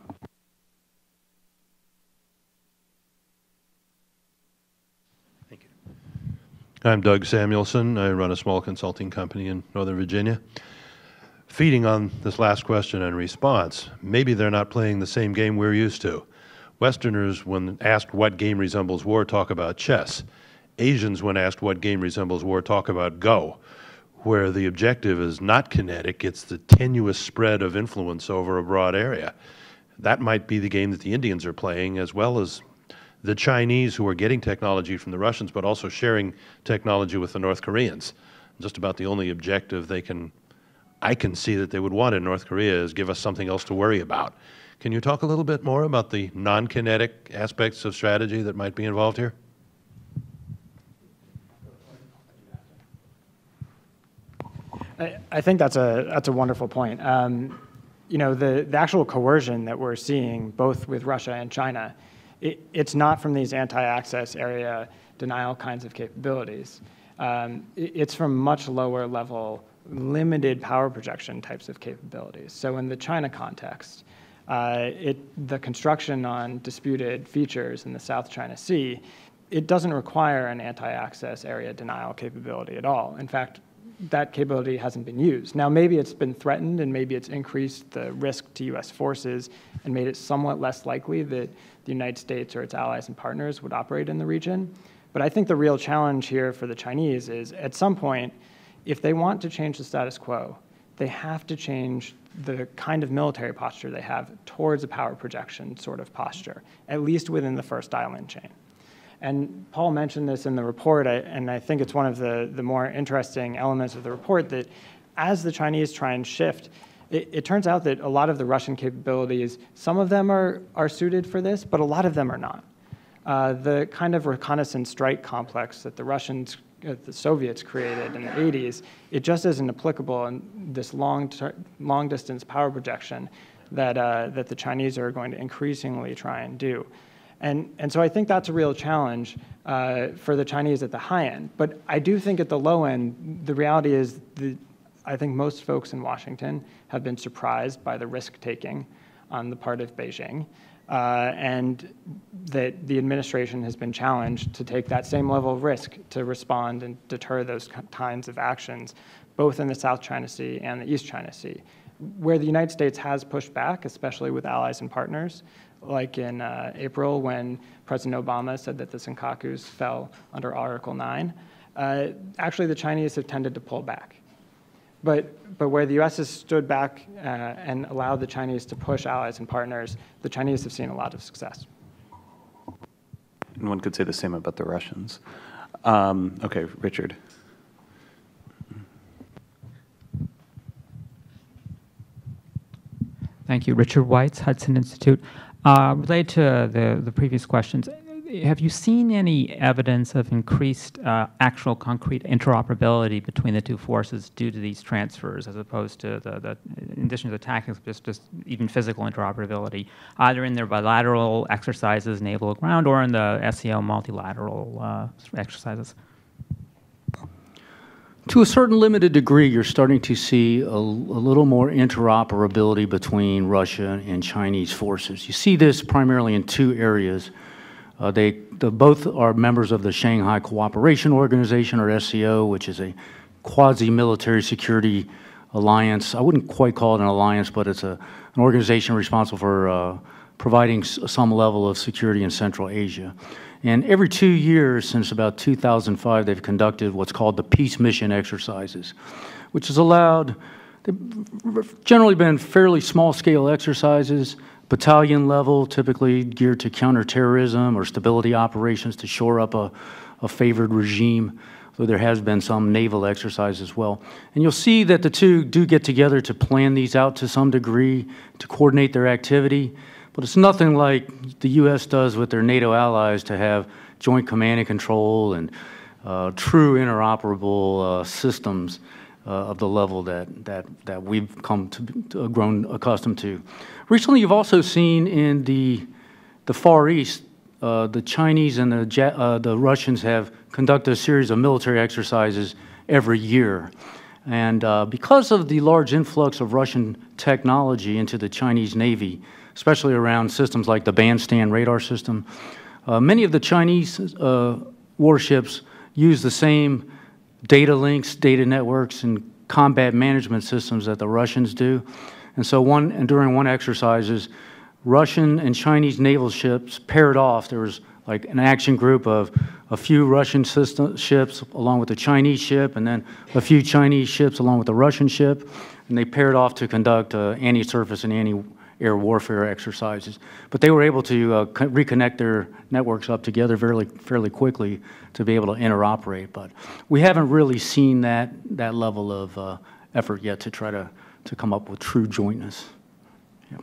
I'm Doug Samuelson. I run a small consulting company in Northern Virginia. Feeding on this last question and response, maybe they're not playing the same game we're used to. Westerners, when asked what game resembles war, talk about chess. Asians, when asked what game resembles war, talk about Go, where the objective is not kinetic, it's the tenuous spread of influence over a broad area. That might be the game that the Indians are playing, as well as the Chinese, who are getting technology from the Russians, but also sharing technology with the North Koreans. Just about the only objective I can see that they would want in North Korea is give us something else to worry about. Can you talk a little bit more about the non-kinetic aspects of strategy that might be involved here? I think that's a wonderful point. You know, the actual coercion that we're seeing, both with Russia and China, it's not from these anti-access area denial kinds of capabilities. It's from much lower level, limited power projection types of capabilities. So in the China context, the construction on disputed features in the South China Sea, it doesn't require an anti-access area denial capability at all. In fact, that capability hasn't been used. Now, maybe it's been threatened and maybe it's increased the risk to U.S. forces and made it somewhat less likely that the United States or its allies and partners would operate in the region. But I think the real challenge here for the Chinese is, at some point, if they want to change the status quo, they have to change the kind of military posture they have towards a power projection sort of posture, at least within the first island chain. And Paul mentioned this in the report, and I think it's one of the more interesting elements of the report, that as the Chinese try and shift, it turns out that a lot of the Russian capabilities, some of them are suited for this, but a lot of them are not. The kind of reconnaissance strike complex that the Russians the Soviets created in the 80s, it just isn't applicable in this long-distance power projection that the Chinese are going to increasingly try and do. And so I think that's a real challenge for the Chinese at the high end. But I do think at the low end, the reality is I think most folks in Washington have been surprised by the risk-taking on the part of Beijing, and that the administration has been challenged to take that same level of risk to respond and deter those kinds of actions, both in the South China Sea and the East China Sea. Where the United States has pushed back, especially with allies and partners, like in April when President Obama said that the Senkakus fell under Article 9, actually the Chinese have tended to pull back. But where the U.S. has stood back and allowed the Chinese to push allies and partners, the Chinese have seen a lot of success. And one could say the same about the Russians. Okay, Richard. Thank you. Richard Weitz, Hudson Institute. Related to the previous questions, have you seen any evidence of increased actual concrete interoperability between the two forces due to these transfers, as opposed to in addition to the tactics, just even physical interoperability, either in their bilateral exercises, naval ground, or in the SEO multilateral exercises? To a certain limited degree, you're starting to see a little more interoperability between Russia and Chinese forces. You see this primarily in two areas. They both are members of the Shanghai Cooperation Organization, or SCO, which is a quasi-military security alliance. I wouldn't quite call it an alliance, but it's an organization responsible for providing some level of security in Central Asia. And every 2 years, since about 2005, they've conducted what's called the peace mission exercises, which has allowed, they've generally been fairly small-scale exercises, battalion level, typically geared to counterterrorism or stability operations to shore up a favored regime, though there has been some naval exercise as well. And you'll see that the two do get together to plan these out to some degree, to coordinate their activity. But it's nothing like the U.S. does with their NATO allies to have joint command and control and true interoperable systems of the level that we've come to grown accustomed to. Recently, you've also seen in the Far East, the Chinese and the Russians have conducted a series of military exercises every year. And because of the large influx of Russian technology into the Chinese Navy, especially around systems like the bandstand radar system, many of the Chinese warships use the same data links, data networks, and combat management systems that the Russians do. And so during one exercises, Russian and Chinese naval ships paired off. There was like an action group of a few Russian ships along with a Chinese ship, and then a few Chinese ships along with a Russian ship, and they paired off to conduct anti-surface and anti-air warfare exercises. But they were able to reconnect their networks up together fairly quickly to be able to interoperate. But we haven't really seen that level of effort yet to try to come up with true jointness. Yeah.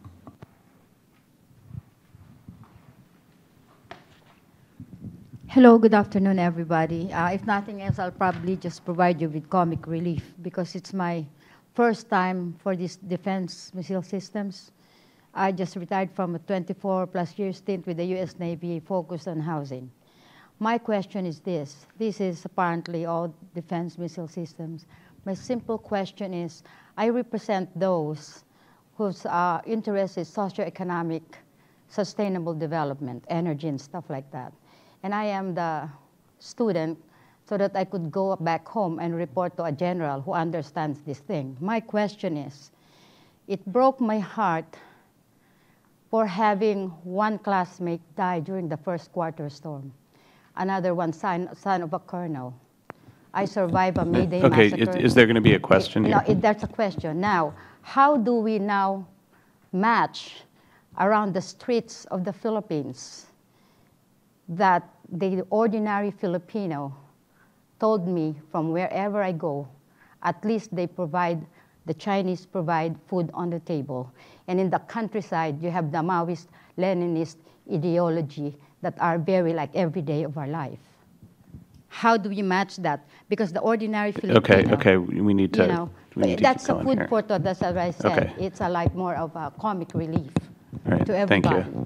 Hello, good afternoon, everybody. If nothing else, I'll probably just provide you with comic relief because it's my first time for these defense missile systems. I just retired from a 24+ year stint with the U.S. Navy focused on housing. My question is this. This is apparently all defense missile systems. My simple question is, I represent those whose interest is socioeconomic, sustainable development, energy and stuff like that. And I am the student so that I could go back home and report to a general who understands this thing. My question is, it broke my heart for having one classmate die during the first quarter storm, another one son of a colonel. I survived a May Day massacre. Okay, is there going to be a question here? No, that's a question. Now, how do we now match around the streets of the Philippines that the ordinary Filipino told me from wherever I go, at least the Chinese provide food on the table. And in the countryside, you have the Maoist, Leninist ideology that are very like every day of our life. how do we match that? Because the ordinary Filipino, Okay, we need to. you know, we need to that's keep a going food here. for thought. That's what I said. Okay. It's a, like more of a comic relief All right, to thank everybody. you.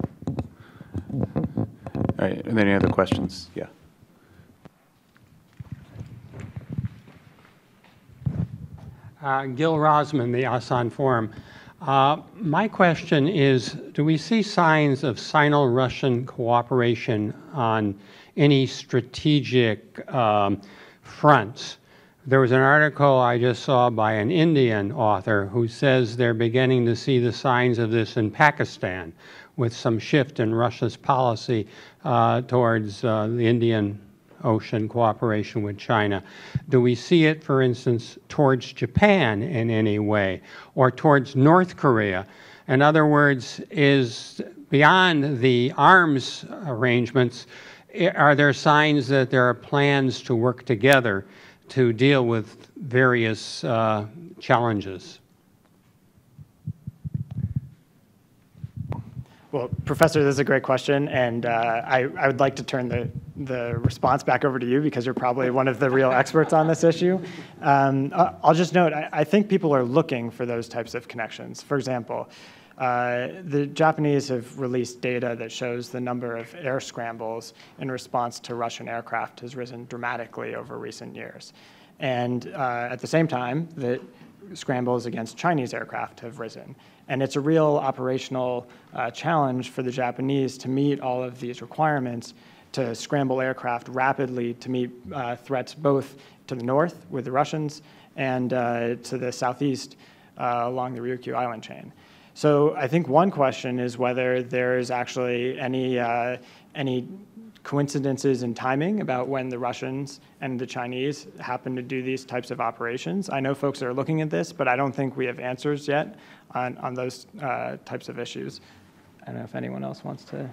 All right, are there any other questions? Yeah. Gil Rosman, the Asan Forum. My question is, do we see signs of Sino-Russian cooperation on any strategic fronts? There was an article I just saw by an Indian author who says they're beginning to see the signs of this in Pakistan, with some shift in Russia's policy towards the Indian Ocean cooperation with China. Do we see it, for instance, towards Japan in any way, or towards North Korea? In other words, is beyond the arms arrangements, are there signs that there are plans to work together to deal with various challenges? Well, Professor, this is a great question, and I would like to turn the response back over to you because you're probably one of the real experts on this issue. I'll just note, I think people are looking for those types of connections. For example, the Japanese have released data that shows the number of air scrambles in response to Russian aircraft has risen dramatically over recent years. And at the same time, the scrambles against Chinese aircraft have risen. And it's a real operational challenge for the Japanese to meet all of these requirements to scramble aircraft rapidly to meet threats both to the north with the Russians and to the southeast along the Ryukyu island chain. So I think one question is whether there's actually any coincidences in timing about when the Russians and the Chinese happen to do these types of operations. I know folks are looking at this, but I don't think we have answers yet on those types of issues. I don't know if anyone else wants to.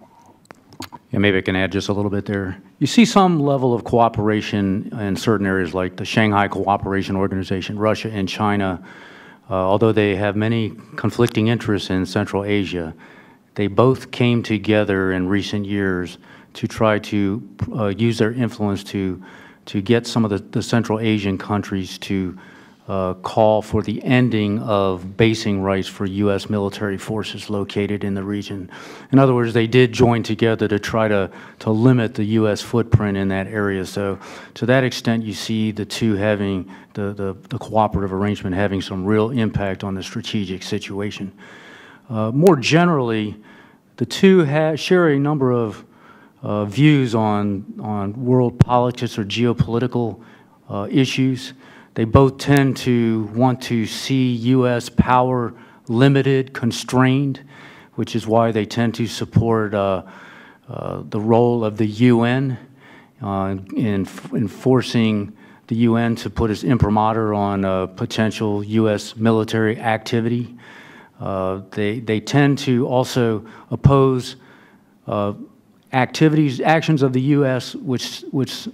Yeah, maybe I can add just a little bit there. You see some level of cooperation in certain areas like the Shanghai Cooperation Organization, Russia and China. Although they have many conflicting interests in Central Asia, they both came together in recent years to try to use their influence to get some of the Central Asian countries to call for the ending of basing rights for U.S. military forces located in the region. In other words, they did join together to try to limit the U.S. footprint in that area. So to that extent, you see the two having, the cooperative arrangement having some real impact on the strategic situation. More generally, the two share a number of views on world politics or geopolitical issues. They both tend to want to see U.S. power limited, constrained, which is why they tend to support the role of the UN in forcing the UN to put its imprimatur on potential U.S. military activity. They tend to also oppose actions of the U.S. which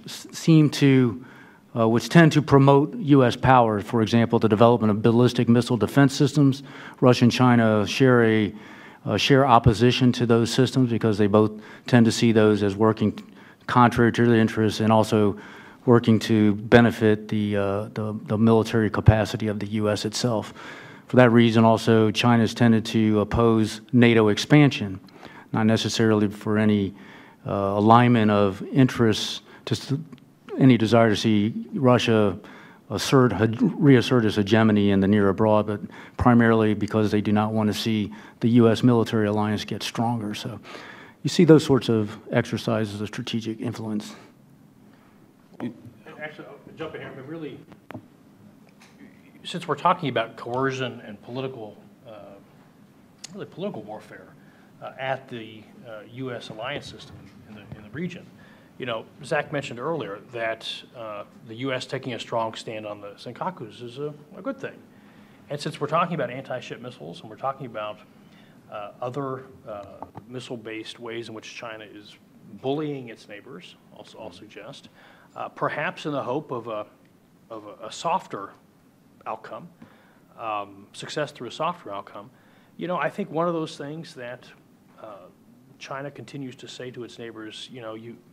tend to promote U.S. power. For example, the development of ballistic missile defense systems. Russia and China share opposition to those systems because they both tend to see those as working contrary to their interests and also working to benefit the military capacity of the U.S. itself. For that reason, also, China has tended to oppose NATO expansion, not necessarily for any alignment of interests, just any desire to see Russia reassert its hegemony in the near abroad, but primarily because they do not want to see the U.S. military alliance get stronger. So you see those sorts of exercises of strategic influence. Actually, I'll jump in here. I mean, really, since we're talking about coercion and political, really political warfare at the U.S. alliance system in the region, you know, Zack mentioned earlier that the U.S. taking a strong stand on the Senkakus is a good thing. And since we're talking about anti-ship missiles and we're talking about other missile-based ways in which China is bullying its neighbors, I'll suggest, perhaps in the hope of a softer outcome, success through a softer outcome, you know, I think one of those things that China continues to say to its neighbors, you know,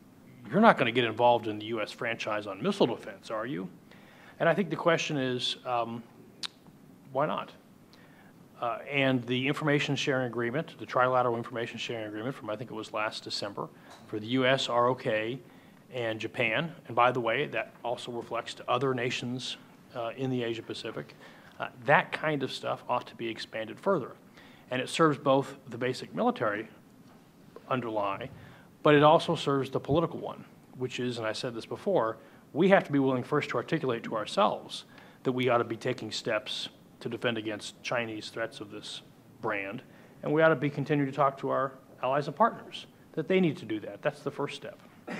you're not going to get involved in the U.S. franchise on missile defense, are you? And I think the question is, why not? And the information sharing agreement, the trilateral information sharing agreement from, I think it was last December, for the U.S., ROK, and Japan, and by the way, that also reflects to other nations in the Asia Pacific, that kind of stuff ought to be expanded further. And it serves both the basic military underlie, but it also serves the political one, which is, and I said this before, we have to be willing first to articulate to ourselves that we ought to be taking steps to defend against Chinese threats of this brand, and we ought to be continuing to talk to our allies and partners that they need to do that. That's the first step.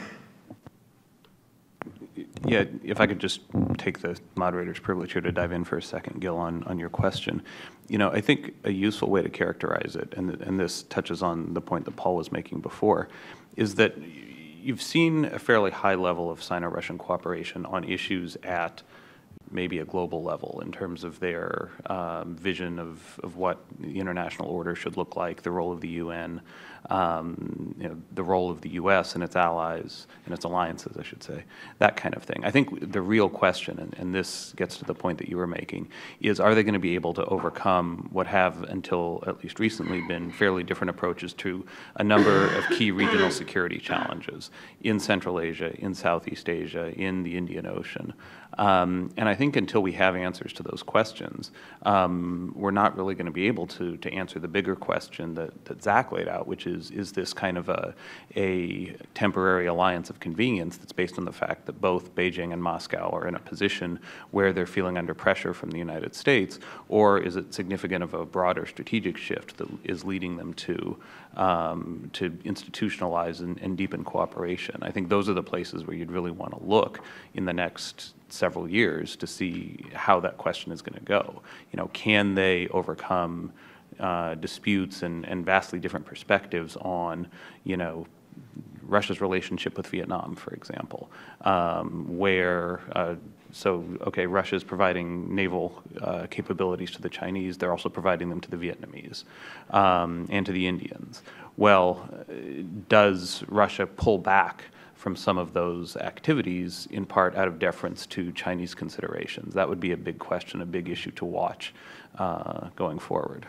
Yeah, if I could just take the moderator's privilege here to dive in for a second, Gil, on your question. You know, I think a useful way to characterize it, and this touches on the point that Paul was making before, is that you've seen a fairly high level of Sino-Russian cooperation on issues at maybe a global level in terms of their vision of what the international order should look like, the role of the UN, you know, the role of the U.S. and its allies and its alliances, I should say, that kind of thing. I think the real question, and this gets to the point that you were making, is are they going to be able to overcome what have, until at least recently, been fairly different approaches to a number of key regional security challenges in Central Asia, in Southeast Asia, in the Indian Ocean. And I think until we have answers to those questions, we're not really going to be able to answer the bigger question that Zack laid out, which is this kind of a temporary alliance of convenience that's based on the fact that both Beijing and Moscow are in a position where they're feeling under pressure from the United States, or is it significant of a broader strategic shift that is leading them to institutionalize and deepen cooperation? I think those are the places where you'd really want to look in the next several years to see how that question is going to go. You know, can they overcome disputes and vastly different perspectives on, you know, Russia's relationship with Vietnam, for example, where okay, Russia's providing naval capabilities to the Chinese, they're also providing them to the Vietnamese and to the Indians. Well, does Russia pull back from some of those activities, in part out of deference to Chinese considerations? That would be a big question, a big issue to watch going forward.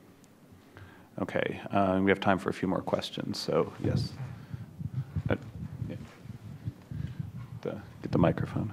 Okay, we have time for a few more questions, so yes. Yeah. Get the microphone.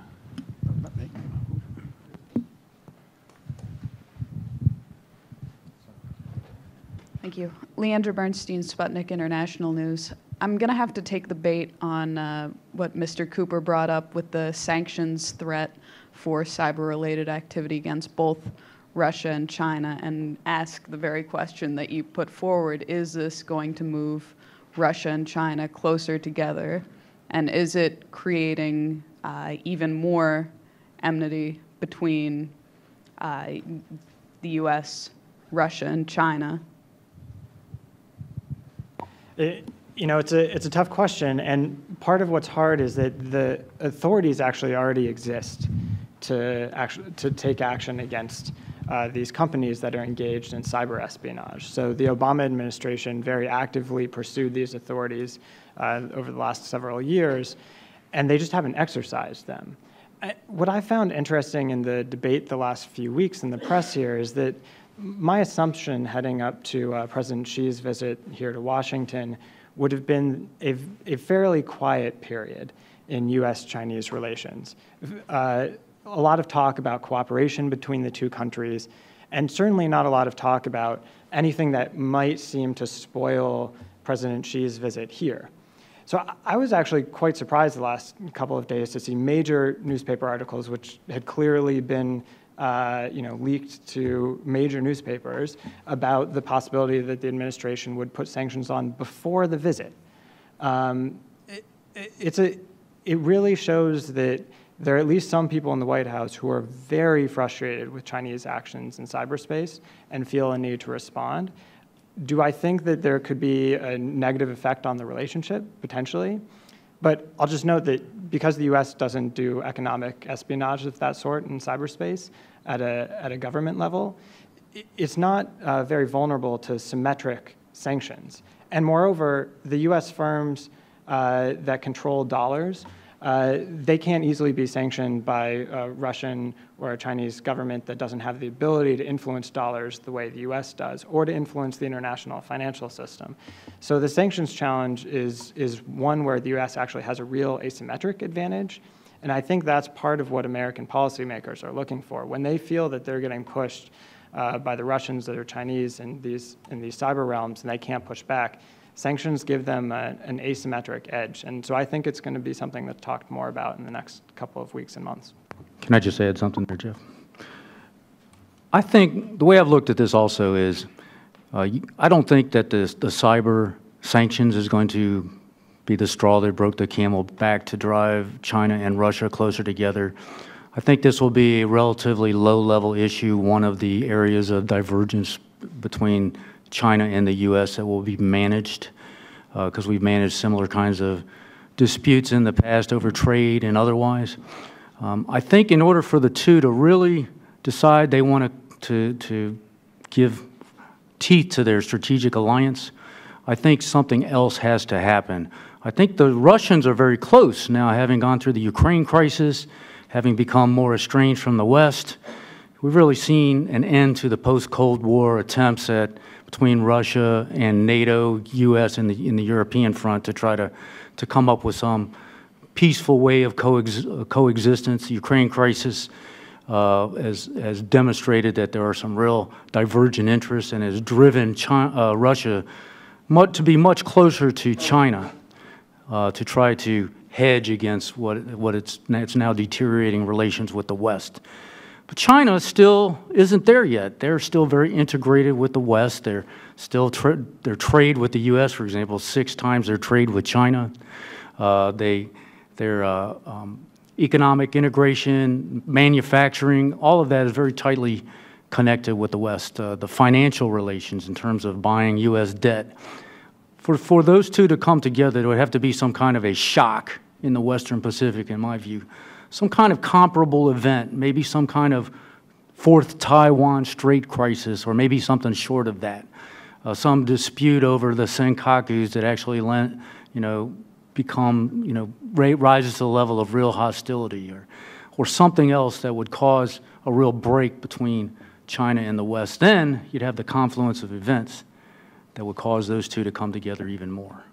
Thank you. Leandra Bernstein, Sputnik International News. I'm going to have to take the bait on what Mr. Cooper brought up with the sanctions threat for cyber-related activity against both Russia and China and ask the very question that you put forward. Is this going to move Russia and China closer together? And is it creating even more enmity between the U.S., Russia, and China? You know, it's a tough question, and part of what's hard is that the authorities actually already exist to take action against these companies that are engaged in cyber espionage. So the Obama administration very actively pursued these authorities over the last several years, and they just haven't exercised them. What I found interesting in the debate the last few weeks in the press here is that my assumption heading up to President Xi's visit here to Washington would have been a fairly quiet period in U.S.-Chinese relations. A lot of talk about cooperation between the two countries, and certainly not a lot of talk about anything that might seem to spoil President Xi's visit here. So I was actually quite surprised the last couple of days to see major newspaper articles, which had clearly been leaked to major newspapers, about the possibility that the administration would put sanctions on before the visit. It really shows that there are at least some people in the White House who are very frustrated with Chinese actions in cyberspace and feel a need to respond. Do I think that there could be a negative effect on the relationship? Potentially. But I'll just note that because the U.S. doesn't do economic espionage of that sort in cyberspace at a government level, it's not very vulnerable to symmetric sanctions. And moreover, the U.S. firms that control dollars, they can't easily be sanctioned by a Russian or a Chinese government that doesn't have the ability to influence dollars the way the U.S. does, or to influence the international financial system. So the sanctions challenge is one where the U.S. actually has a real asymmetric advantage, and I think that's part of what American policymakers are looking for. When they feel that they're getting pushed by the Russians or Chinese in these cyber realms and they can't push back, sanctions give them an asymmetric edge. And so I think it's going to be something that's talked more about in the next couple of weeks and months. Can I just add something there, Jeff? I think the way I've looked at this also is I don't think that the cyber sanctions is going to be the straw that broke the camel back to drive China and Russia closer together. I think this will be a relatively low-level issue, one of the areas of divergence between China and the U.S. that will be managed, because we've managed similar kinds of disputes in the past over trade and otherwise. I think in order for the two to really decide they want to give teeth to their strategic alliance, I think something else has to happen. I think the Russians are very close now, having gone through the Ukraine crisis, having become more estranged from the West. We've really seen an end to the post-Cold War attempts between Russia and NATO, U.S., and the European front to try to come up with some peaceful way of coexistence. The Ukraine crisis has demonstrated that there are some real divergent interests and has driven Russia to be much closer to China to try to hedge against it's now deteriorating relations with the West. But China still isn't there yet. They're still very integrated with the West. They're still their trade with the U.S., for example, 6 times their trade with China. Their economic integration, manufacturing, all of that is very tightly connected with the West. The financial relations in terms of buying U.S. debt. For those two to come together, there would have to be some kind of a shock in the Western Pacific, in my view. Some kind of comparable event, maybe some kind of fourth Taiwan Strait crisis, or maybe something short of that. Some dispute over the Senkakus that actually rises to the level of real hostility, or something else that would cause a real break between China and the West. Then you'd have the confluence of events that would cause those two to come together even more.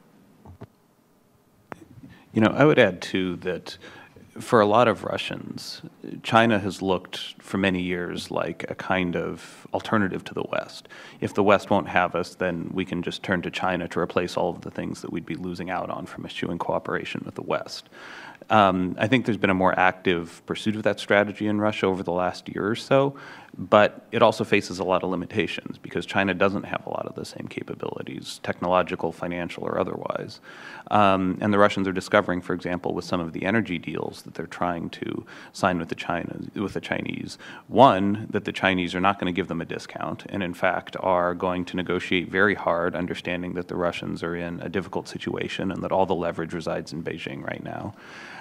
I would add, too, that for a lot of Russians, China has looked for many years like a kind of alternative to the West. If the West won't have us, then we can just turn to China to replace all of the things that we'd be losing out on from eschewing cooperation with the West. I think there's been a more active pursuit of that strategy in Russia over the last year or so, but it also faces a lot of limitations because China doesn't have a lot of the same capabilities, technological, financial, or otherwise. And the Russians are discovering, for example, with some of the energy deals that they're trying to sign with the Chinese, one, that the Chinese are not going to give them a discount, and in fact are going to negotiate very hard, understanding that the Russians are in a difficult situation and that all the leverage resides in Beijing right now.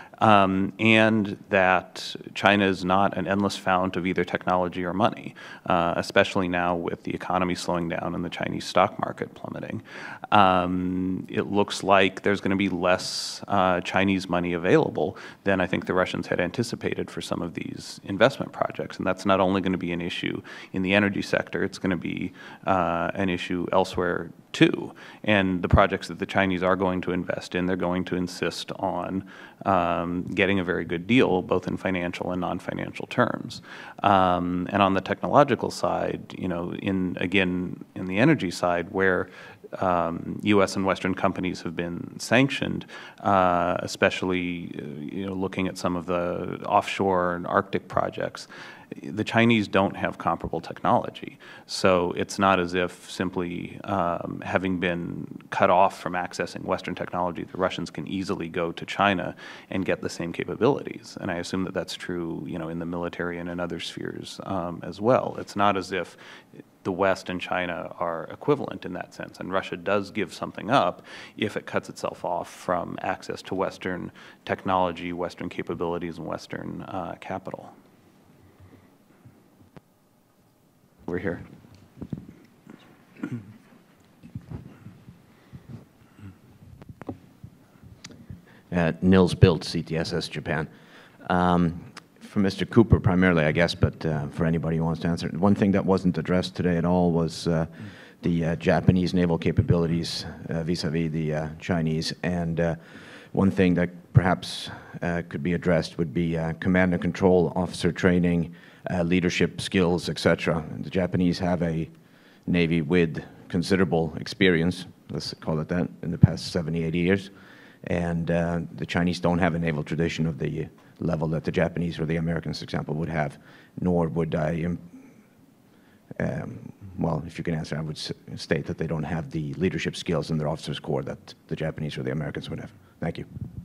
And that China is not an endless fount of either technology or money, especially now with the economy slowing down and the Chinese stock market plummeting. It looks like there's going to be less Chinese money available than I think the Russians had anticipated for some of these investment projects. And that's not only going to be an issue in the energy sector, it's going to be an issue elsewhere too. And the projects that the Chinese are going to invest in, they're going to insist on getting a very good deal, both in financial and non-financial terms. And on the technological side, in the energy side, where U.S. and Western companies have been sanctioned, especially looking at some of the offshore and Arctic projects, the Chinese don't have comparable technology. So it's not as if simply having been cut off from accessing Western technology, the Russians can easily go to China and get the same capabilities. And I assume that that's true, in the military and in other spheres as well. It's not as if the West and China are equivalent in that sense. And Russia does give something up if it cuts itself off from access to Western technology, Western capabilities, and Western capital. Over here. Nils built CSIS Japan. For Mr. Cooper primarily, I guess, but for anybody who wants to answer. One thing that wasn't addressed today at all was the Japanese naval capabilities vis-a-vis the Chinese. And one thing that perhaps could be addressed would be command and control officer training, leadership skills, etc. The Japanese have a Navy with considerable experience, let's call it that, in the past 70, 80 years. And the Chinese don't have a naval tradition of the level that the Japanese or the Americans, for example, would have, nor would I, well, if you can answer, I would state that they don't have the leadership skills in their officers' corps that the Japanese or the Americans would have. Thank you.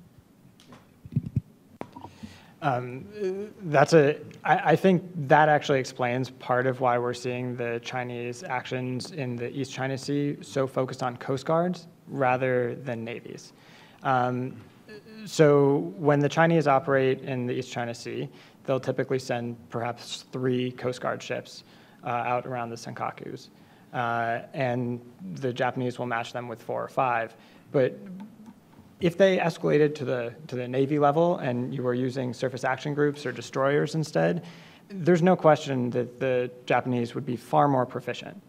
I think that actually explains part of why we're seeing the Chinese actions in the East China Sea so focused on coast guards rather than navies. So when the Chinese operate in the East China Sea, they'll typically send perhaps 3 Coast Guard ships out around the Senkakus. And the Japanese will match them with 4 or 5. But if they escalated to the Navy level and you were using surface action groups or destroyers instead, there's no question that the Japanese would be far more proficient.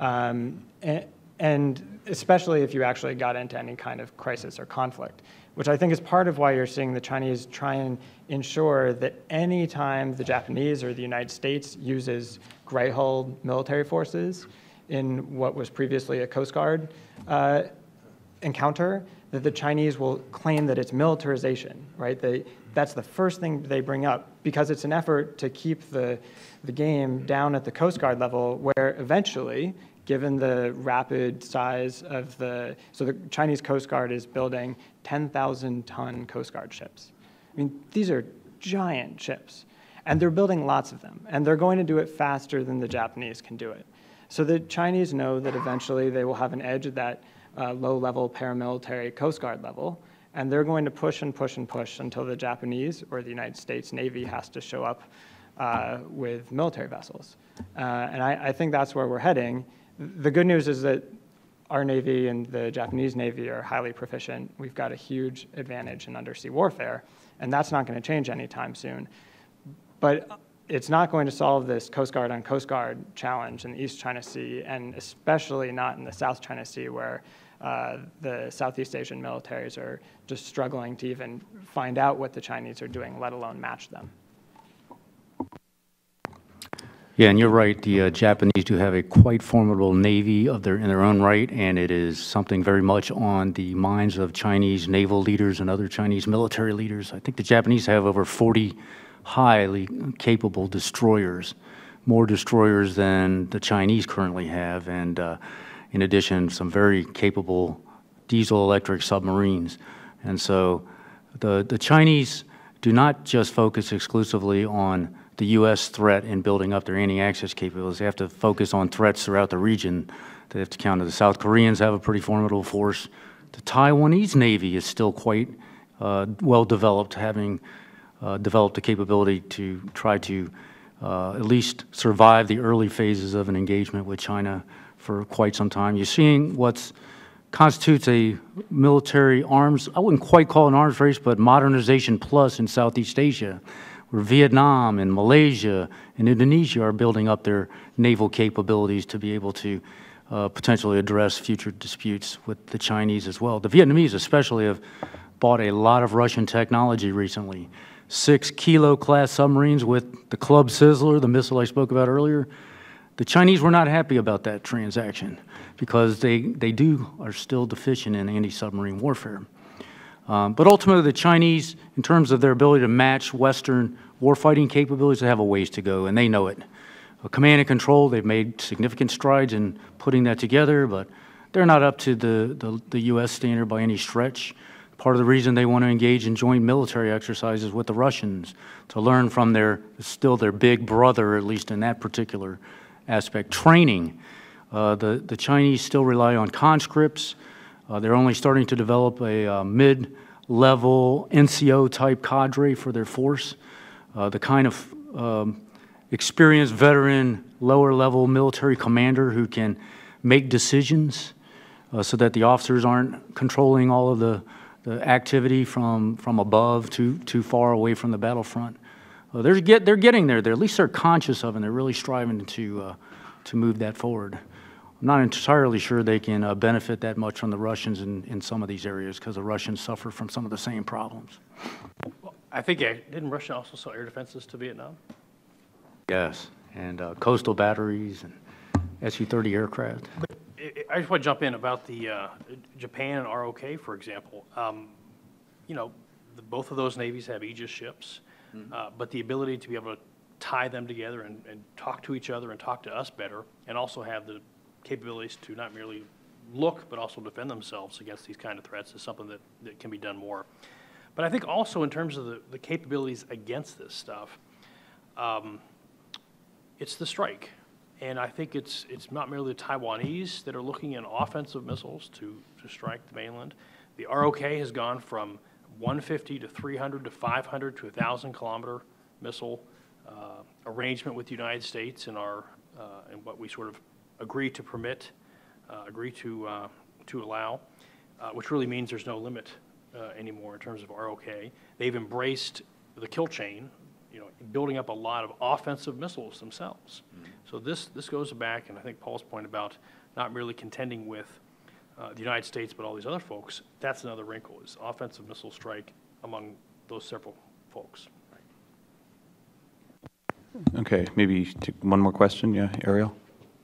And especially if you actually got into any kind of crisis or conflict, which I think is part of why you're seeing the Chinese try and ensure that any time the Japanese or the United States uses gray-hulled military forces in what was previously a Coast Guard encounter, that the Chinese will claim that it's militarization, right? That's the first thing they bring up, because it's an effort to keep the game down at the Coast Guard level, where eventually, given the rapid size of so the Chinese Coast Guard is building 10,000-ton Coast Guard ships. I mean, these are giant ships, and they're building lots of them, and they're going to do it faster than the Japanese can do it. So the Chinese know that eventually they will have an edge at that low-level paramilitary Coast Guard level, and they're going to push and push and push until the Japanese or the United States Navy has to show up with military vessels. And I think that's where we're heading. The good news is that our Navy and the Japanese Navy are highly proficient. We've got a huge advantage in undersea warfare, and that's not going to change anytime soon. But it's not going to solve this Coast Guard on Coast Guard challenge in the East China Sea, and especially not in the South China Sea, where the Southeast Asian militaries are just struggling to even find out what the Chinese are doing, let alone match them. Yeah, and you're right. The Japanese do have a quite formidable navy in their own right, and it is something very much on the minds of Chinese naval leaders and other Chinese military leaders. I think the Japanese have over 40 highly capable destroyers, more destroyers than the Chinese currently have, and in addition, some very capable diesel-electric submarines. And so the Chinese do not just focus exclusively on the U.S. threat in building up their anti-access capabilities. They have to focus on threats throughout the region. They have to counter. The South Koreans have a pretty formidable force. The Taiwanese Navy is still quite well developed, having developed the capability to try to at least survive the early phases of an engagement with China for quite some time. You're seeing what constitutes a military arms, I wouldn't quite call it an arms race, but modernization plus in Southeast Asia, where Vietnam and Malaysia and Indonesia are building up their naval capabilities to be able to potentially address future disputes with the Chinese as well. The Vietnamese especially have bought a lot of Russian technology recently. 6 Kilo class submarines with the Club Sizzler, the missile I spoke about earlier. The Chinese were not happy about that transaction because they are still deficient in anti-submarine warfare. But ultimately, the Chinese, in terms of their ability to match Western warfighting capabilities, they have a ways to go, and they know it. Command and control, they've made significant strides in putting that together, but they're not up to the U.S. standard by any stretch. Part of the reason they want to engage in joint military exercises with the Russians, to learn from still their big brother, at least in that particular aspect. Training, the Chinese still rely on conscripts. They're only starting to develop a mid-level NCO-type cadre for their force. The kind of experienced veteran, lower-level military commander who can make decisions so that the officers aren't controlling all of the the activity from above too far away from the battlefront. They're getting there. At least they're conscious of it, and they're really striving to move that forward. I'm not entirely sure they can benefit that much from the Russians in some of these areas, because the Russians suffer from some of the same problems. Well, I think, didn't Russia also sell air defenses to Vietnam? Yes, and coastal batteries and Su-30 aircraft. But I just want to jump in about the Japan and ROK, for example. You know, both of those navies have Aegis ships, but the ability to be able to tie them together and talk to each other and talk to us better, and also have the capabilities to not merely look but also defend themselves against these kind of threats is something that can be done more. But I think also in terms of the capabilities against this stuff, it's the strike. And I think it's not merely the Taiwanese that are looking at offensive missiles to strike the mainland. The ROK has gone from 150 to 300 to 500 to 1,000-kilometer missile arrangement with the United States in what we sort of agree to permit, agree to allow, which really means there's no limit anymore in terms of ROK. They've embraced the kill chain, you know, building up a lot of offensive missiles themselves. So this goes back, and I think Paul's point about not merely contending with the United States, but all these other folks, that's another wrinkle, is offensive missile strike among those several folks. Okay, maybe one more question. Yeah, Ariel?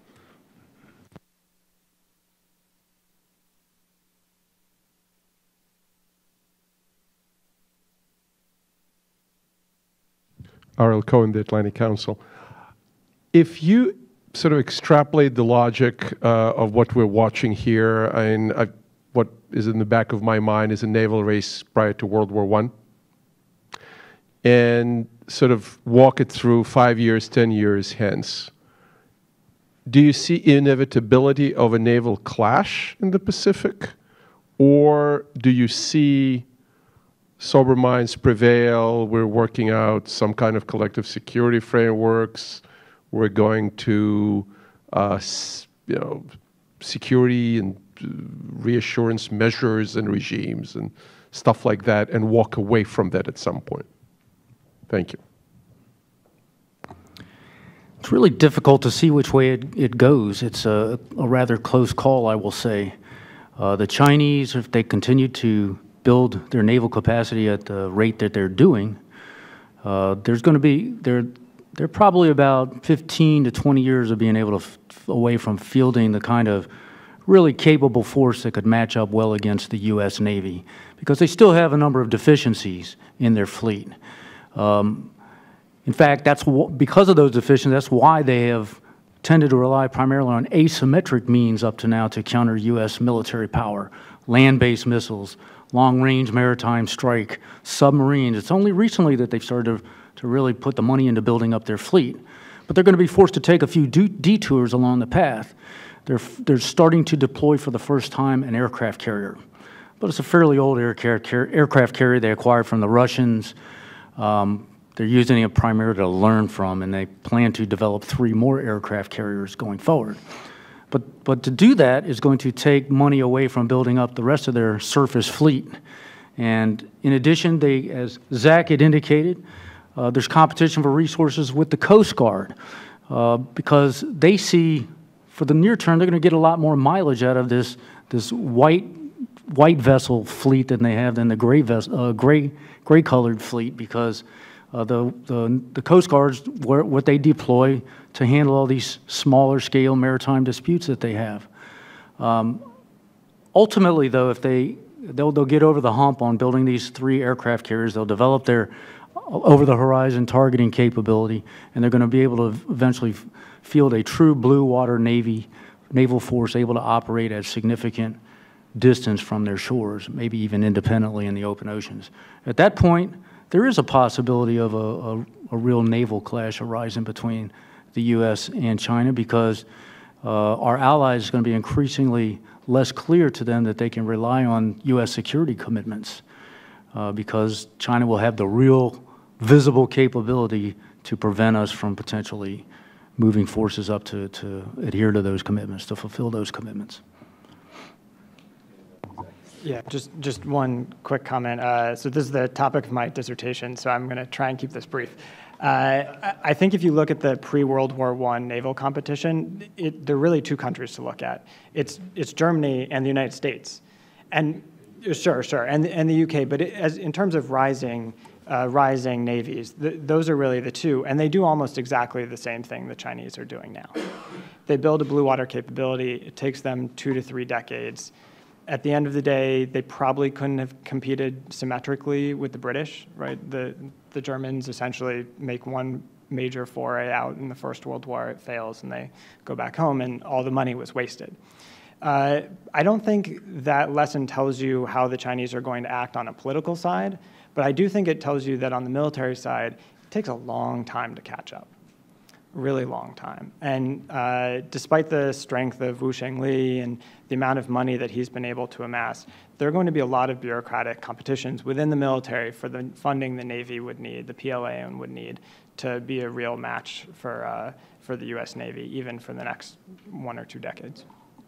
Ariel Cohen, the Atlantic Council. If you sort of extrapolate the logic of what we're watching here, and what is in the back of my mind is a naval race prior to World War I, and sort of walk it through 5 years, 10 years hence, do you see inevitability of a naval clash in the Pacific, or do you see sober minds prevail, we're working out some kind of collective security frameworks, we're going to security and reassurance measures and regimes and stuff like that, and walk away from that at some point? Thank you. It's really difficult to see which way it goes. It's a rather close call, I will say. The Chinese, if they continue to build their naval capacity at the rate that they're doing, there's going to be, they're probably about 15 to 20 years of being able to away from fielding the kind of really capable force that could match up well against the U.S. Navy, because they still have a number of deficiencies in their fleet. In fact, because of those deficiencies, that's why they have tended to rely primarily on asymmetric means up to now to counter U.S. military power, land-based missiles, long-range maritime strike, submarines. It's only recently that they've started to really put the money into building up their fleet. But they're going to be forced to take a few detours along the path. They're starting to deploy for the first time an aircraft carrier. But it's a fairly old aircraft carrier they acquired from the Russians. They're using it primarily to learn from, and they plan to develop 3 more aircraft carriers going forward. But to do that is going to take money away from building up the rest of their surface fleet. And in addition, as Zack had indicated, there's competition for resources with the Coast Guard, because they see, for the near term, they're going to get a lot more mileage out of this white vessel fleet than they have than the gray colored fleet, because the Coast Guard's what they deploy to handle all these smaller scale maritime disputes that they have. Ultimately, though, if they'll get over the hump on building these 3 aircraft carriers, they'll develop their over-the-horizon targeting capability, and they're going to be able to eventually field a true blue water naval force able to operate at significant distance from their shores, maybe even independently in the open oceans. At that point, there is a possibility of a real naval clash arising between the U.S. and China, because our allies is going to be increasingly less clear to them that they can rely on U.S. security commitments, because China will have the real visible capability to prevent us from potentially moving forces up to adhere to those commitments, to fulfill those commitments. Yeah, just one quick comment. So this is the topic of my dissertation, so I'm going to try and keep this brief. I think if you look at the pre-World War I naval competition, there are really two countries to look at. It's Germany and the United States, and sure, and the UK. But in terms of rising navies, those are really the two, and they do almost exactly the same thing the Chinese are doing now. They build a blue water capability. It takes them 2 to 3 decades. At the end of the day, they probably couldn't have competed symmetrically with the British, right? The Germans essentially make one major foray out in the First World War, it fails, and they go back home, and all the money was wasted. I don't think that lesson tells you how the Chinese are going to act on a political side, but I do think it tells you that on the military side, it takes a long time to catch up. Really long time. And despite the strength of Wu Shengli and the amount of money that he's been able to amass, there are going to be a lot of bureaucratic competitions within the military for the funding the Navy would need, the PLA would need, to be a real match for the U.S. Navy, even for the next 1 or 2 decades.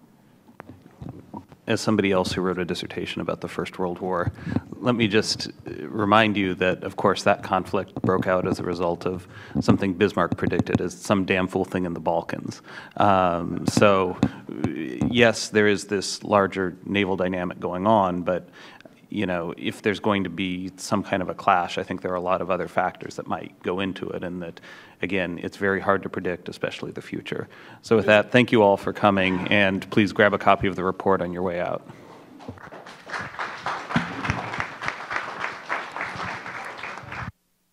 As somebody else who wrote a dissertation about the First World War, let me just remind you that, of course, that conflict broke out as a result of something Bismarck predicted as some damn fool thing in the Balkans. So, yes, there is this larger naval dynamic going on, but you know, if there's going to be some kind of a clash, I think there are a lot of other factors that might go into it, and that, again, it's very hard to predict, especially the future. So with that, thank you all for coming, and please grab a copy of the report on your way out.